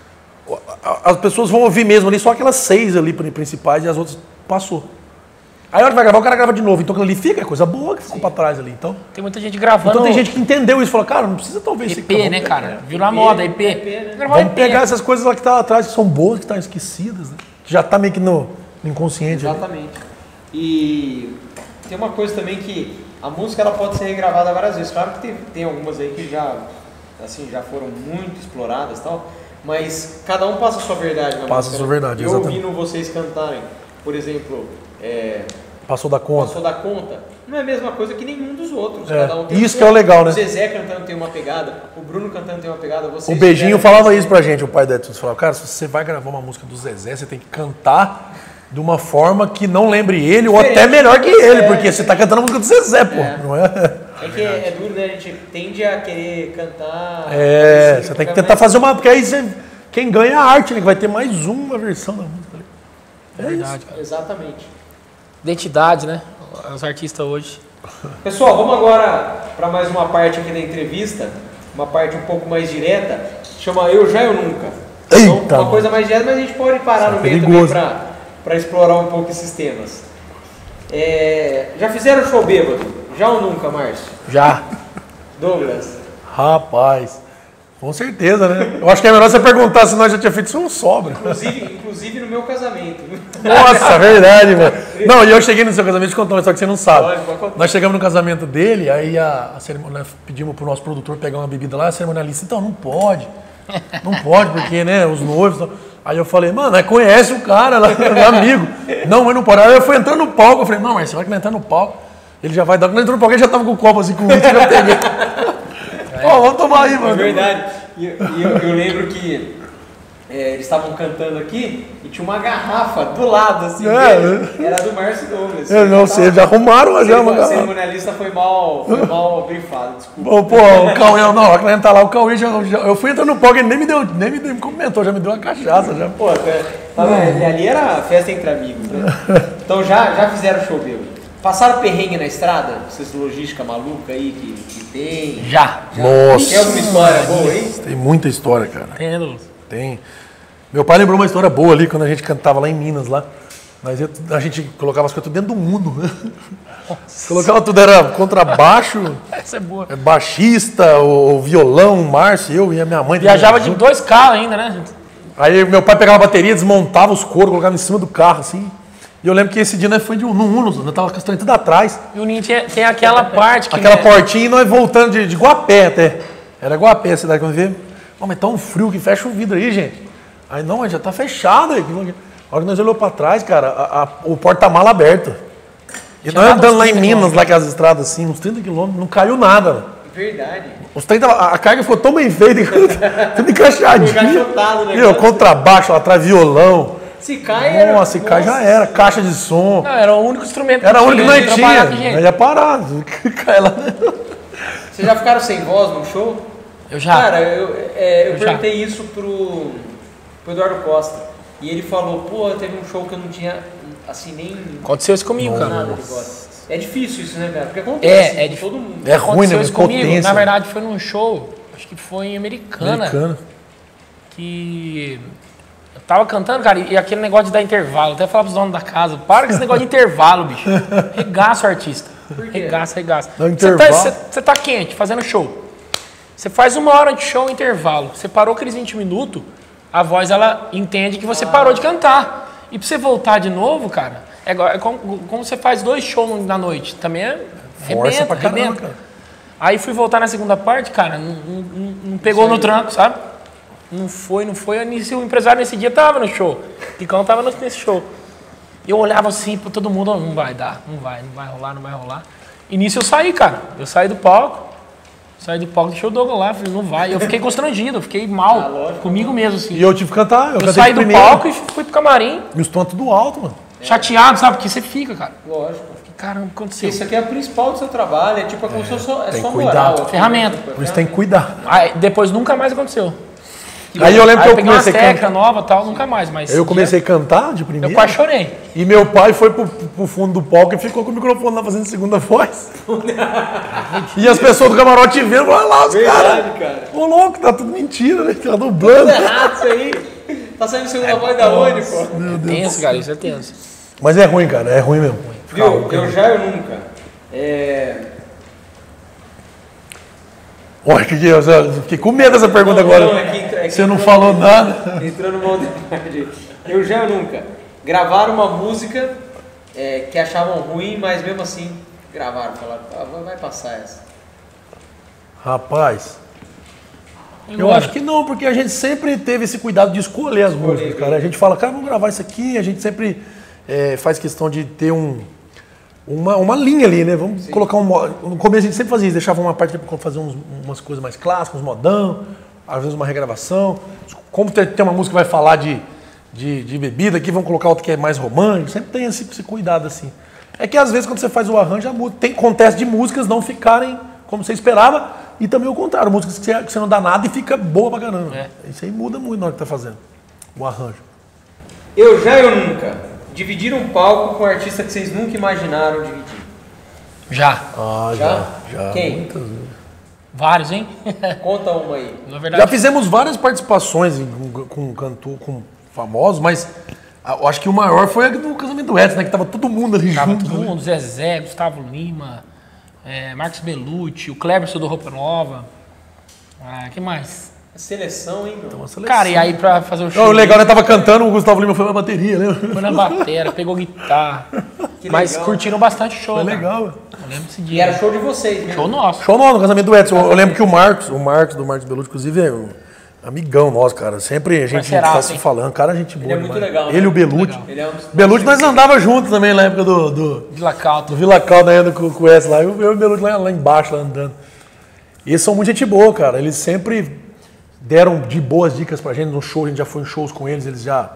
as pessoas vão ouvir mesmo ali só aquelas 6 ali principais e as outras passou. Aí a hora que vai gravar, o cara grava de novo. Então aquilo ali fica, é coisa boa que ficou pra trás ali. Então, tem muita gente gravando. Então tem gente que entendeu isso e falou, cara, não precisa talvez... EP, né, cara? Virou a moda, EP. né? Vamos pegar essas coisas lá que tá atrás, que são boas, que estão esquecidas, né? Que já tá meio que no inconsciente. Exatamente. E tem uma coisa também que a música ela pode ser regravada várias vezes. Claro que tem algumas aí que já foram muito exploradas e tal, mas cada um passa a sua verdade na Passa música. a sua verdade, Eu exatamente. ouvindo vocês cantarem, por exemplo... Passou da conta. Passou da conta, não é a mesma coisa que nenhum dos outros. É, Cada um tem isso que é o legal, né? O Zezé cantando tem uma pegada, o Bruno cantando tem uma pegada. O Beijinho falava isso pra gente, o pai da Edson. Falava, cara, se você vai gravar uma música do Zezé, você tem que cantar de uma forma que não lembre ele, ou até melhor que ele, porque você tá cantando a música do Zezé, pô. Não é? É que é duro, né? A gente tende a querer cantar... Você tem que tentar fazer uma... Porque aí quem ganha é a arte, né? Que vai ter mais uma versão da música. É verdade, cara. Exatamente. Identidade, né? Os artistas hoje. Pessoal, vamos agora para mais uma parte aqui da entrevista, uma parte um pouco mais direta, chama Eu Já Eu Nunca. Então, uma coisa mais direta, mas a gente pode parar no meio também para explorar um pouco esses temas. Já fizeram show bêbado? Já ou nunca, Márcio? Já. Douglas? Rapaz, com certeza, né? Eu acho que é melhor você perguntar se nós já tínhamos feito isso, não sobra. Inclusive no meu casamento. Nossa, verdade, velho. Não, e eu cheguei no seu casamento e contar uma história que você não sabe. Pode contar. Nós chegamos no casamento dele, aí a cerimônia, pedimos pro nosso produtor pegar uma bebida lá, a cerimonialista, então não pode, porque, né, os noivos... Aí eu falei, mano, conhece o cara, lá, é amigo. Não, mas não pode. Aí eu fui entrando no palco, eu falei, não, mas você vai que não entrar no palco, ele já vai dar... Quando entrou no palco, ele já tava com o copo assim, com o último, eu já peguei. Ó, vamos tomar aí, mano. É verdade. E eu lembro que eles estavam cantando aqui e tinha uma garrafa do lado, assim, era do Márcio Douglas. Eu não sei, já arrumaram já uma O garrafa. cerimonialista foi mal brifado, desculpa. Pô, o Cauê, não, a hora que tá lá, o Cauê eu fui entrando no palco, ele nem me comentou, já me deu uma cachaça já. Pô, ali era festa entre amigos, né? Então já fizeram show bêbado. Passaram perrengue na estrada? Essas logística maluca aí que tem? Já. Nossa. Tem alguma história boa aí? Tem muita história, cara. Tem. Meu pai lembrou uma história boa ali, quando a gente cantava lá em Minas, lá. Mas a gente colocava as coisas tudo dentro do mundo. Colocava tudo, era contrabaixo, Essa é boa. baixista, o violão, o Márcio, eu e a minha mãe. Viajava de 2 carros ainda, né? Aí meu pai pegava a bateria, desmontava os coros, colocava em cima do carro, assim. E eu lembro que esse dia nós foi no Uno, nós tava com as trem tudo atrás. E o Ninho tem aquela parte que... Aquela portinha e nós voltando de Guapé até. Era Guapé a cidade que nós vimos. Mas tá um frio que fecha o vidro aí, gente. Aí não, mas já tá fechado aí. A hora que nós olhamos pra trás, cara, o porta-mala aberto. E nós andando lá em Minas, lá que as estradas assim, uns 30 quilômetros, não caiu nada. Verdade. A carga ficou tão bem feita, tudo encaixadinho. Encaixotado, né? Meu, contrabaixo, lá atrás, violão. Se cai, Nossa, se cai já era. Caixa de som. Não, era o único instrumento Era o único que nós trabalhar com tinha. gente. Nós ia parar. Cai lá. Vocês já ficaram sem voz no show? Eu já. Cara, eu já. perguntei isso pro Eduardo Costa. E ele falou, pô, teve um show que eu não tinha, assim, nem Aconteceu isso comigo, cara. nada de voz. É difícil isso, né, cara? Porque acontece É com todo mundo. É ruim, Aconteceu né? isso comigo. Potência. Na verdade, foi num show, acho que foi em Americana. Que eu tava cantando, cara, e aquele negócio de dar intervalo. Até falar pros donos da casa, para com esse negócio de intervalo, bicho. Regaça o artista. Por quê? Regaça. Dá um intervalo. Você tá quente, fazendo show. Você faz 1 hora de show, intervalo. Você parou aqueles 20 minutos, a voz, ela entende que você parou de cantar. E pra você voltar de novo, cara, é como você faz 2 shows na noite. Também é Força pra caramba, rebenta. cara. Aí fui voltar na segunda parte, cara, não pegou no tranco, sabe? Não foi. O empresário nesse dia tava no show. O Kikão tava nesse show. E eu olhava assim pra todo mundo, não vai dar, não vai rolar. E nisso eu saí, cara. Eu saí do palco, Saí do palco, deixei o Douglas lá, falei, não vai. Eu fiquei constrangido, eu fiquei mal lógico, comigo mesmo, assim. E eu tive que cantar, eu cantei saí do primeiro. palco e fui pro camarim, Meus tons tudo alto, mano. chateado, sabe? Porque você fica, cara. Lógico. Fiquei, caramba, o que aconteceu? Isso aqui é o principal do seu trabalho, é tipo, é como se fosse tem sua cuidado. moral. Ferramenta. Por isso tem que cuidar. Aí, depois nunca mais aconteceu. Aí eu lembro que eu peguei umas comecei a técnicas cantar. novas e tal, nunca mais. Mas Aí eu comecei a cantar de primeiro. eu quase chorei. E meu pai foi pro fundo do palco e ficou com o microfone lá fazendo segunda voz. E as pessoas do camarote vendo, olha lá os caras. Verdade, cara. Ô louco, tá tudo mentira, né? Tá Tudo dublando. errado isso aí. Tá saindo segunda voz da onde, pô? Meu Deus. Tenso, cara, isso é tenso. Mas é ruim, cara, é ruim mesmo. Viu? Eu já, eu nunca. Olha, eu já fiquei com medo dessa pergunta agora. Você não falou nada. Entrou no modo de eu já, eu nunca. Gravaram uma música que achavam ruim, mas mesmo assim gravaram. Falaram, vai passar essa. Rapaz, eu acho que não, porque a gente sempre teve esse cuidado de escolher as músicas, cara. A gente fala, cara, vamos gravar isso aqui, a gente sempre faz questão de ter uma linha ali, né? Vamos colocar no começo a gente sempre fazia isso, deixava uma parte para fazer umas coisas mais clássicas, uns modão, às vezes uma regravação. Como tem uma música que vai falar de bebida aqui, vamos colocar outra que é mais romântica, sempre tem esse cuidado assim. É que às vezes quando você faz o arranjo, acontece de músicas não ficarem como você esperava, e também o contrário, músicas que você não dá nada e fica boa pra caramba. Isso aí muda muito na hora que tá fazendo o arranjo. Eu já, eu nunca. Dividir um palco com um artista que vocês nunca imaginaram dividir. Já. Já. Quem? Muitas vezes. Vários, hein? Conta uma aí. Na verdade, Já fizemos várias participações com famosos, mas eu acho que o maior foi a do casamento do Edson, né? Que tava todo mundo ali tava junto. todo mundo, Zezé, Gustavo Lima, Marcos Bellucci, o Cleberson do Roupa Nova. Quem mais? Seleção, hein, meu? Cara, e aí pra fazer o show... O legal, né? Tava cantando, o Gustavo Lima foi na bateria, né? Foi na batera, pegou guitarra. Mas legal. curtiram bastante o show, Foi cara. legal. Eu lembro desse E dia. era show de vocês mesmo. Show nosso. Show no casamento do Edson. Eu lembro que o Marcos do Marcos Bellucci, inclusive, é um amigão nosso, cara. Sempre a gente Parceiraço, tá se hein? falando. Cara, a gente boa. Ele é muito demais. legal, né? Ele e o Bellucci. Ele é um dos... Bellucci nós andava juntos também na época do De Lacalto. Vila Calda, ainda com o Edson lá. Eu e o Bellucci lá embaixo, lá andando. E eles são muito gente boa, cara. Eles sempre deram de boas dicas pra gente no show. A gente já foi em shows com eles.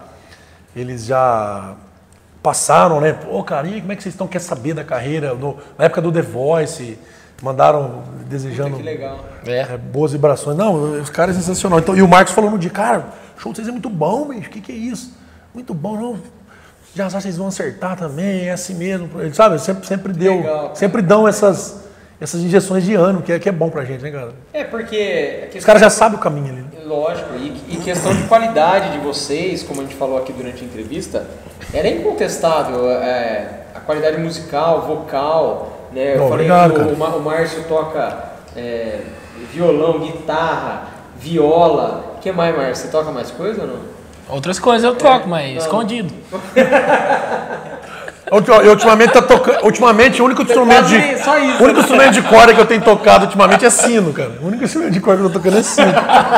Eles já passaram, né? Pô, cara, e como é que vocês estão? Quer saber da carreira? Na época do The Voice, mandaram desejando Que legal. boas vibrações. Não, os caras é sensacional. Então, e o Marcos falou no dia, cara, o show de vocês é muito bom, bicho. O que é isso? Muito bom, não. Já vocês vão acertar também, é assim mesmo. Ele, sabe, sempre deu. Legal, sempre dão essas injeções de ânimo, que é bom pra gente, né, cara? Porque... Os caras já sabem o caminho ali. Né? Lógico, e questão de qualidade de vocês, como a gente falou aqui durante a entrevista, era incontestável a qualidade musical, vocal, né? Eu falei obrigado, que o Márcio toca violão, guitarra, viola. O que mais, Márcio? Você toca mais coisa ou não? Outras coisas eu toco, mas escondido. Ultimamente, o único instrumento o único instrumento de corda que eu tenho tocado ultimamente é sino, cara. O único instrumento de corda que eu tô tocando é sino.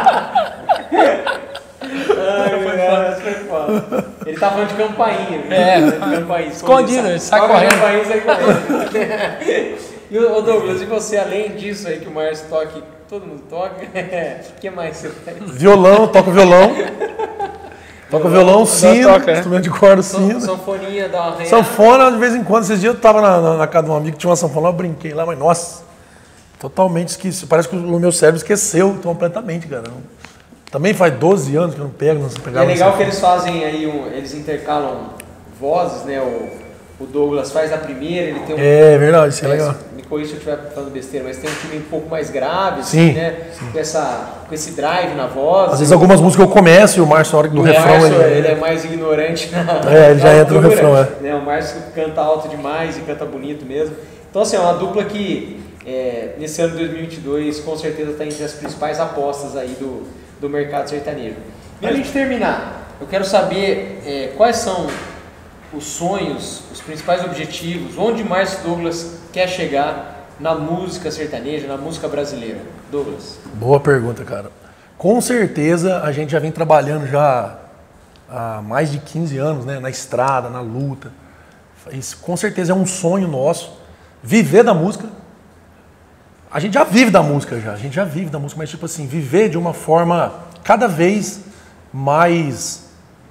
Foi foda. Ele tá falando de campainha. Campainha, escondido, ele sai toca correndo. Campainha, sai correndo. E o Douglas, e você, além disso aí que o Márcio toca, todo mundo toca, o que mais você faz? Violão, toco violão. Toca violão, sino, toca, instrumento de corda, sino. Sanfoninha, dá uma reia. Sanfona, de vez em quando. Esses dias eu tava na casa de um amigo que tinha uma sanfona, eu brinquei lá, mas nossa, totalmente esqueci. Parece que o meu cérebro esqueceu completamente, cara. Também faz 12 anos que eu não pego, não sei pegar. É legal que eles fazem aí, eles intercalam vozes, né? O Douglas faz a primeira, ele tem um... É verdade, isso é legal. Me corrija se eu estiver falando besteira, mas tem um time um pouco mais grave, Sim, assim, né? Com esse drive na voz. Às vezes algumas músicas eu começo e o Márcio, na hora do refrão, Márcio, ele é mais ignorante ele já entra no refrão, né? O Márcio canta alto demais e canta bonito mesmo. Então, assim, é uma dupla que nesse ano de 2022 com certeza está entre as principais apostas aí do mercado sertanejo. Para a gente terminar, eu quero saber quais são os sonhos, os principais objetivos, onde Márcio Douglas quer chegar na música sertaneja, na música brasileira. Douglas. Boa pergunta, cara. Com certeza a gente já vem trabalhando já há mais de 15 anos, né, na estrada, na luta. Isso com certeza é um sonho nosso, viver da música. A gente já vive da música já, a gente já vive da música, mas tipo assim, viver de uma forma cada vez mais...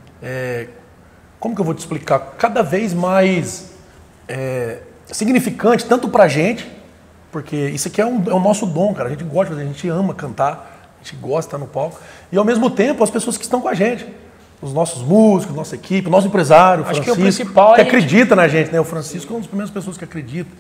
como que eu vou te explicar? Cada vez mais significante, tanto pra gente, porque isso aqui é o nosso dom, cara. A gente gosta de fazer, a gente ama cantar, a gente gosta de estar no palco. E ao mesmo tempo, as pessoas que estão com a gente. Os nossos músicos, nossa equipe, o nosso empresário, o Acho Francisco, que o principal que é acredita na gente, né? O Francisco é uma das primeiras pessoas que acredita.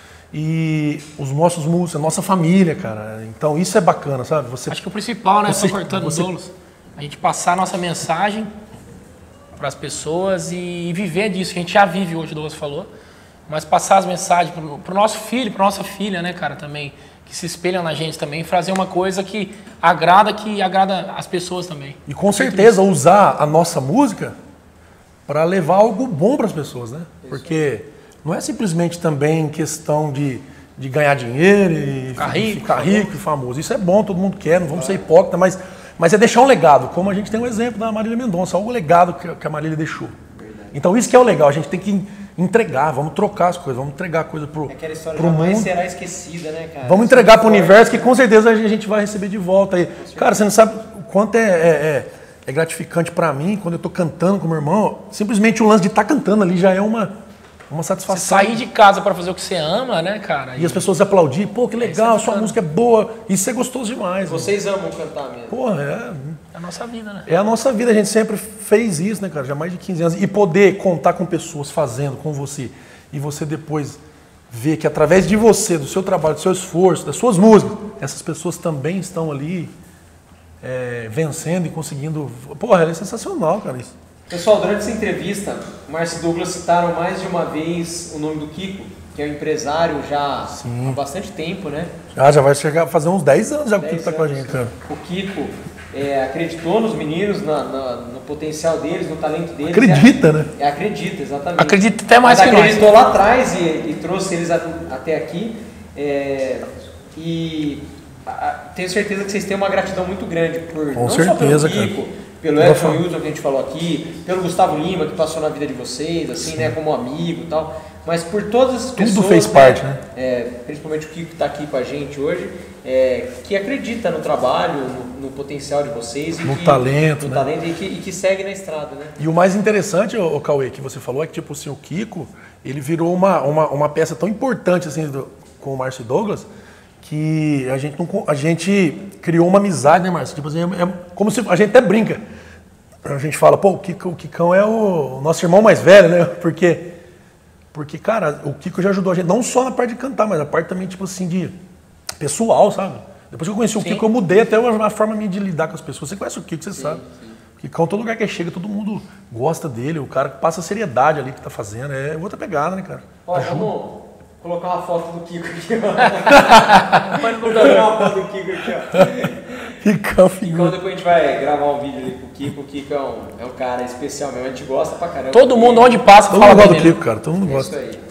E os nossos músicos, a nossa família, cara. Então isso é bacana, sabe? Acho que o principal, né? você- Só cortando os você- Douglas, a gente passar a nossa mensagem para as pessoas e viver disso. A gente já vive hoje, o Douglas falou, mas passar as mensagens pro nosso filho, pra nossa filha, né, cara, também, que se espelham na gente também, fazer uma coisa que agrada as pessoas também. E com certeza usar a nossa música para levar algo bom para as pessoas, né? Porque não é simplesmente também questão de ganhar dinheiro e Ficar rico, e famoso. Isso é bom, todo mundo quer, não vamos ser hipócritas, mas é deixar um legado, como a gente tem um exemplo da Marília Mendonça, algo legado que a Marília deixou. Então isso que é o legal, a gente tem que entregar, vamos trocar as coisas, vamos entregar a coisa pro Aquela história pro jamais mundo. será esquecida, né, cara? Vamos entregar para o universo que com certeza a gente vai receber de volta. E, cara, você não sabe o quanto é gratificante para mim quando eu tô cantando com meu irmão. Simplesmente o lance de estar cantando ali já é uma Você satisfação. sair de casa para fazer o que você ama, né, cara? E as pessoas aplaudir, pô, que legal, sua música é boa. Isso é gostoso demais. Vocês amam cantar mesmo. Porra, É a nossa vida, né? é a nossa vida, a gente sempre fez isso, né, cara? Já há mais de 15 anos. E poder contar com pessoas fazendo com você, e você depois ver que através de você, do seu trabalho, do seu esforço, das suas músicas, essas pessoas também estão ali vencendo e conseguindo. Porra, é sensacional, cara, isso. Pessoal, durante essa entrevista, o Márcio e Douglas citaram mais de uma vez o nome do Kiko, que é um empresário já há bastante tempo, né? Já vai chegar a fazer uns 10 anos já que o Kiko 10 tá com a anos. gente, cara. O Kiko acreditou nos meninos, no potencial deles, no talento deles. Acredita, né? Acredita, exatamente. Acredita até mais Mas que nós. acreditou lá atrás e trouxe eles até aqui. Tenho certeza que vocês têm uma gratidão muito grande por Com não certeza, só pelo Kiko, cara. pelo Edson Wilson que a gente falou aqui, pelo Gustavo Lima que passou na vida de vocês, assim, né, como amigo e tal, mas por todas as pessoas. Tudo fez parte, né? Principalmente o Kiko que está aqui com a gente hoje, que acredita no trabalho, no potencial de vocês e No talento, né? e que segue na estrada, né? E o mais interessante, o Cauê, que você falou, é que tipo assim, o Kiko, ele virou uma peça tão importante assim, com o Márcio e Douglas, que a gente criou uma amizade, né, Márcio? Tipo assim, é como se a gente até brinca. A gente fala, pô, o Kikão é o nosso irmão mais velho, né? Porque, cara, o Kiko já ajudou a gente, não só na parte de cantar, mas a parte também, tipo assim, de pessoal, sabe? Depois que eu conheci o Kiko, eu mudei até a forma minha de lidar com as pessoas. Você conhece o Kiko, você sabe. O Kikão, todo lugar que chega, todo mundo gosta dele, o cara que passa seriedade ali que tá fazendo. É outra pegada, né, cara? Ó, vamos colocar uma foto do Kiko aqui, ó. Pode colocar uma foto do Kiko aqui, ó. Kikão, Então figura. depois a gente vai gravar um vídeo ali com o Kiko. O Kiko é um cara especial mesmo, a gente gosta pra caramba. Todo mundo, onde passa, Todo fala mundo gosta do dele. Kiko, cara. Todo mundo É isso gosta. aí.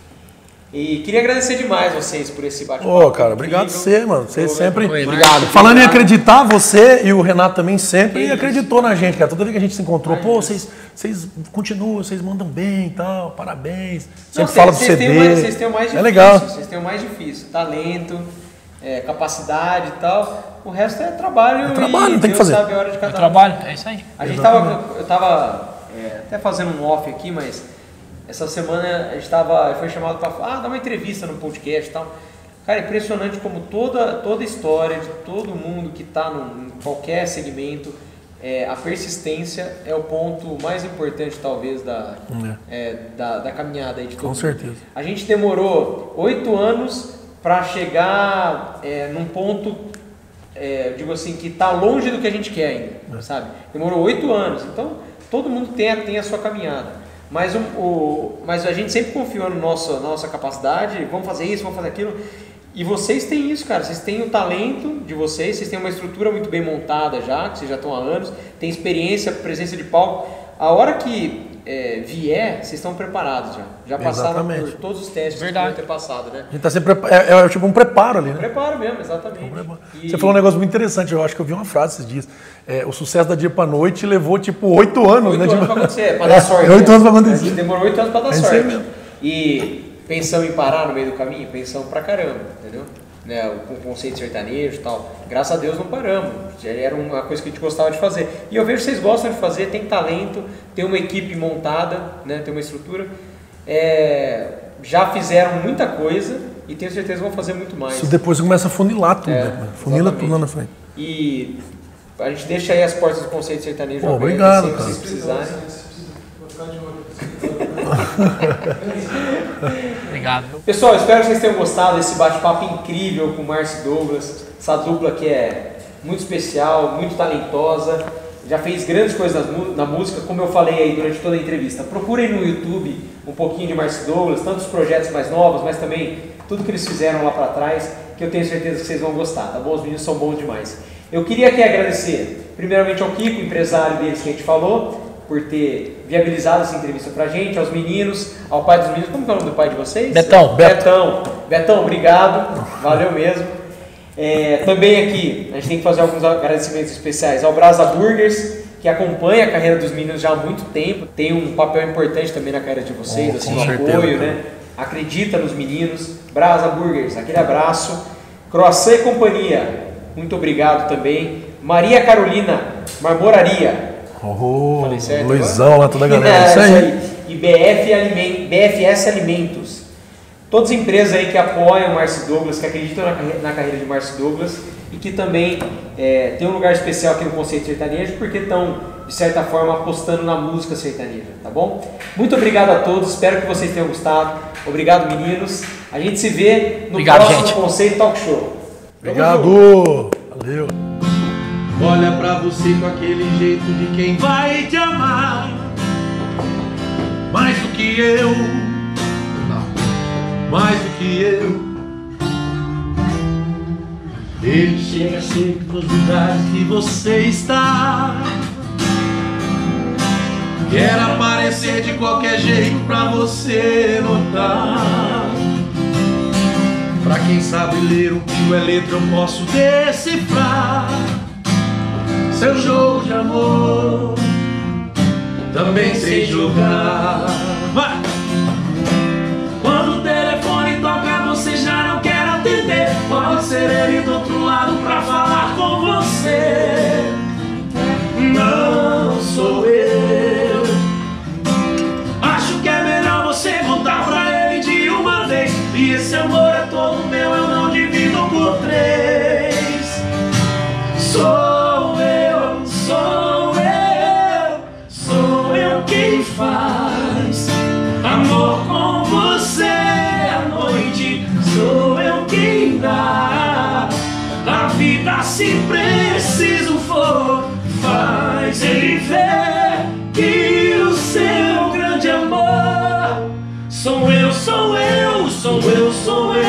E queria agradecer demais vocês por esse bate-papo. Ô, cara, obrigado incrível. você, mano. Você sempre. Obrigado. Falando em acreditar, você e o Renato também sempre acreditou na gente, cara. Toda vez que a gente se encontrou, pô, vocês continuam, vocês mandam bem e tal, parabéns. Sempre fala do CD. Vocês têm o mais difícil. É legal. Vocês têm o mais difícil. Talento, capacidade e tal. O resto é trabalho. É trabalho, e não tem que Deus fazer. sabe a hora de cada um. Trabalho, é isso aí. A gente eu tava até fazendo um off aqui, mas essa semana a gente foi chamado para dar uma entrevista no podcast e tal. Cara, é impressionante como toda a história de todo mundo que está em qualquer segmento, a persistência é o ponto mais importante, talvez, da caminhada aí de todo Com mundo. certeza. A gente demorou 8 anos para chegar num ponto, digo assim, que está longe do que a gente quer ainda, sabe? Demorou 8 anos, então todo mundo tem a sua caminhada. Mas a gente sempre confiou na nossa capacidade, vamos fazer isso, vamos fazer aquilo. E vocês têm isso, cara. Vocês têm o talento de vocês têm uma estrutura muito bem montada já, que vocês já estão há anos, tem experiência, presença de palco. A hora que vier, vocês estão preparados já. Já passaram Exatamente. por todos os testes Verdade. que devem ter passado, né? A gente tá sempre. É tipo um preparo ali, né? Preparo mesmo, exatamente. E- Você falou um negócio muito interessante, eu acho que eu vi uma frase esses dias. O sucesso da Dia pra Noite levou tipo 8 anos, 8 né? anos Tipo, pra acontecer, pra dar sorte. 8 anos pra A acontecer. gente demorou 8 anos pra dar É isso sorte. aí mesmo. E pensamos em parar no meio do caminho? Pensamos pra caramba, entendeu? né, o conceito sertanejo e tal. Graças a Deus não paramos, já era uma coisa que a gente gostava de fazer. E eu vejo que vocês gostam de fazer, tem talento, tem uma equipe montada, né, tem uma estrutura. Já fizeram muita coisa e tenho certeza que vão fazer muito mais. Isso depois começa a funilar tudo, né? Funila tudo lá na frente. E a gente deixa aí as portas do conceito sertanejo. Pô, obrigado, cara. Se vocês precisarem. Obrigado. Pessoal, espero que vocês tenham gostado desse bate-papo incrível com o Márcio Douglas. Essa dupla que é muito especial, muito talentosa. Já fez grandes coisas na música, como eu falei aí durante toda a entrevista. Procurem no YouTube um pouquinho de Márcio Douglas, tanto os projetos mais novos, mas também tudo que eles fizeram lá para trás, que eu tenho certeza que vocês vão gostar, tá bom? Os meninos são bons demais. Eu queria aqui agradecer, primeiramente ao Kiko, empresário deles que a gente falou, por ter viabilizado essa entrevista pra gente, aos meninos, ao pai dos meninos. Como que é o nome do pai de vocês? Betão. Betão, obrigado, valeu mesmo. Também aqui, a gente tem que fazer alguns agradecimentos especiais ao Brasa Burgers, que acompanha a carreira dos meninos já há muito tempo, tem um papel importante também na carreira de vocês, assim, no apoio, né? Acredita nos meninos. Brasa Burgers, aquele abraço. Croissant e Companhia, muito obrigado também. Maria Carolina Marmoraria. Falei certo, Luizão lá, toda a galera. Isso aí. E BFS Alimentos. Todas as empresas aí que apoiam o Márcio Douglas, que acreditam na carreira de Márcio Douglas e que também tem um lugar especial aqui no conceito sertanejo, porque estão, de certa forma, apostando na música sertaneja, tá bom? Muito obrigado a todos, espero que vocês tenham gostado. Obrigado, meninos. A gente se vê no próximo Conceito Talk Show. Obrigado! Valeu! Olha pra você com aquele jeito de quem vai te amar mais do que eu, mais do que eu. Ele chega sempre nos lugares que você está, quer aparecer de qualquer jeito pra você notar. Pra quem sabe ler o que é letra eu posso decifrar. Seu jogo de amor também sei jogar. Vai! Quando o telefone toca você já não quer atender. Pode ser ele do outro lado pra falar com você. Não sou eu. Acho que é melhor você contar pra ele de uma vez. E esse amor é todo meu, eu não divido por 3. Sou eu quem faz amor com você à noite. Sou eu quem dá a vida se preciso for. Faz ele ver que o seu grande amor sou eu, sou eu, sou eu, sou eu.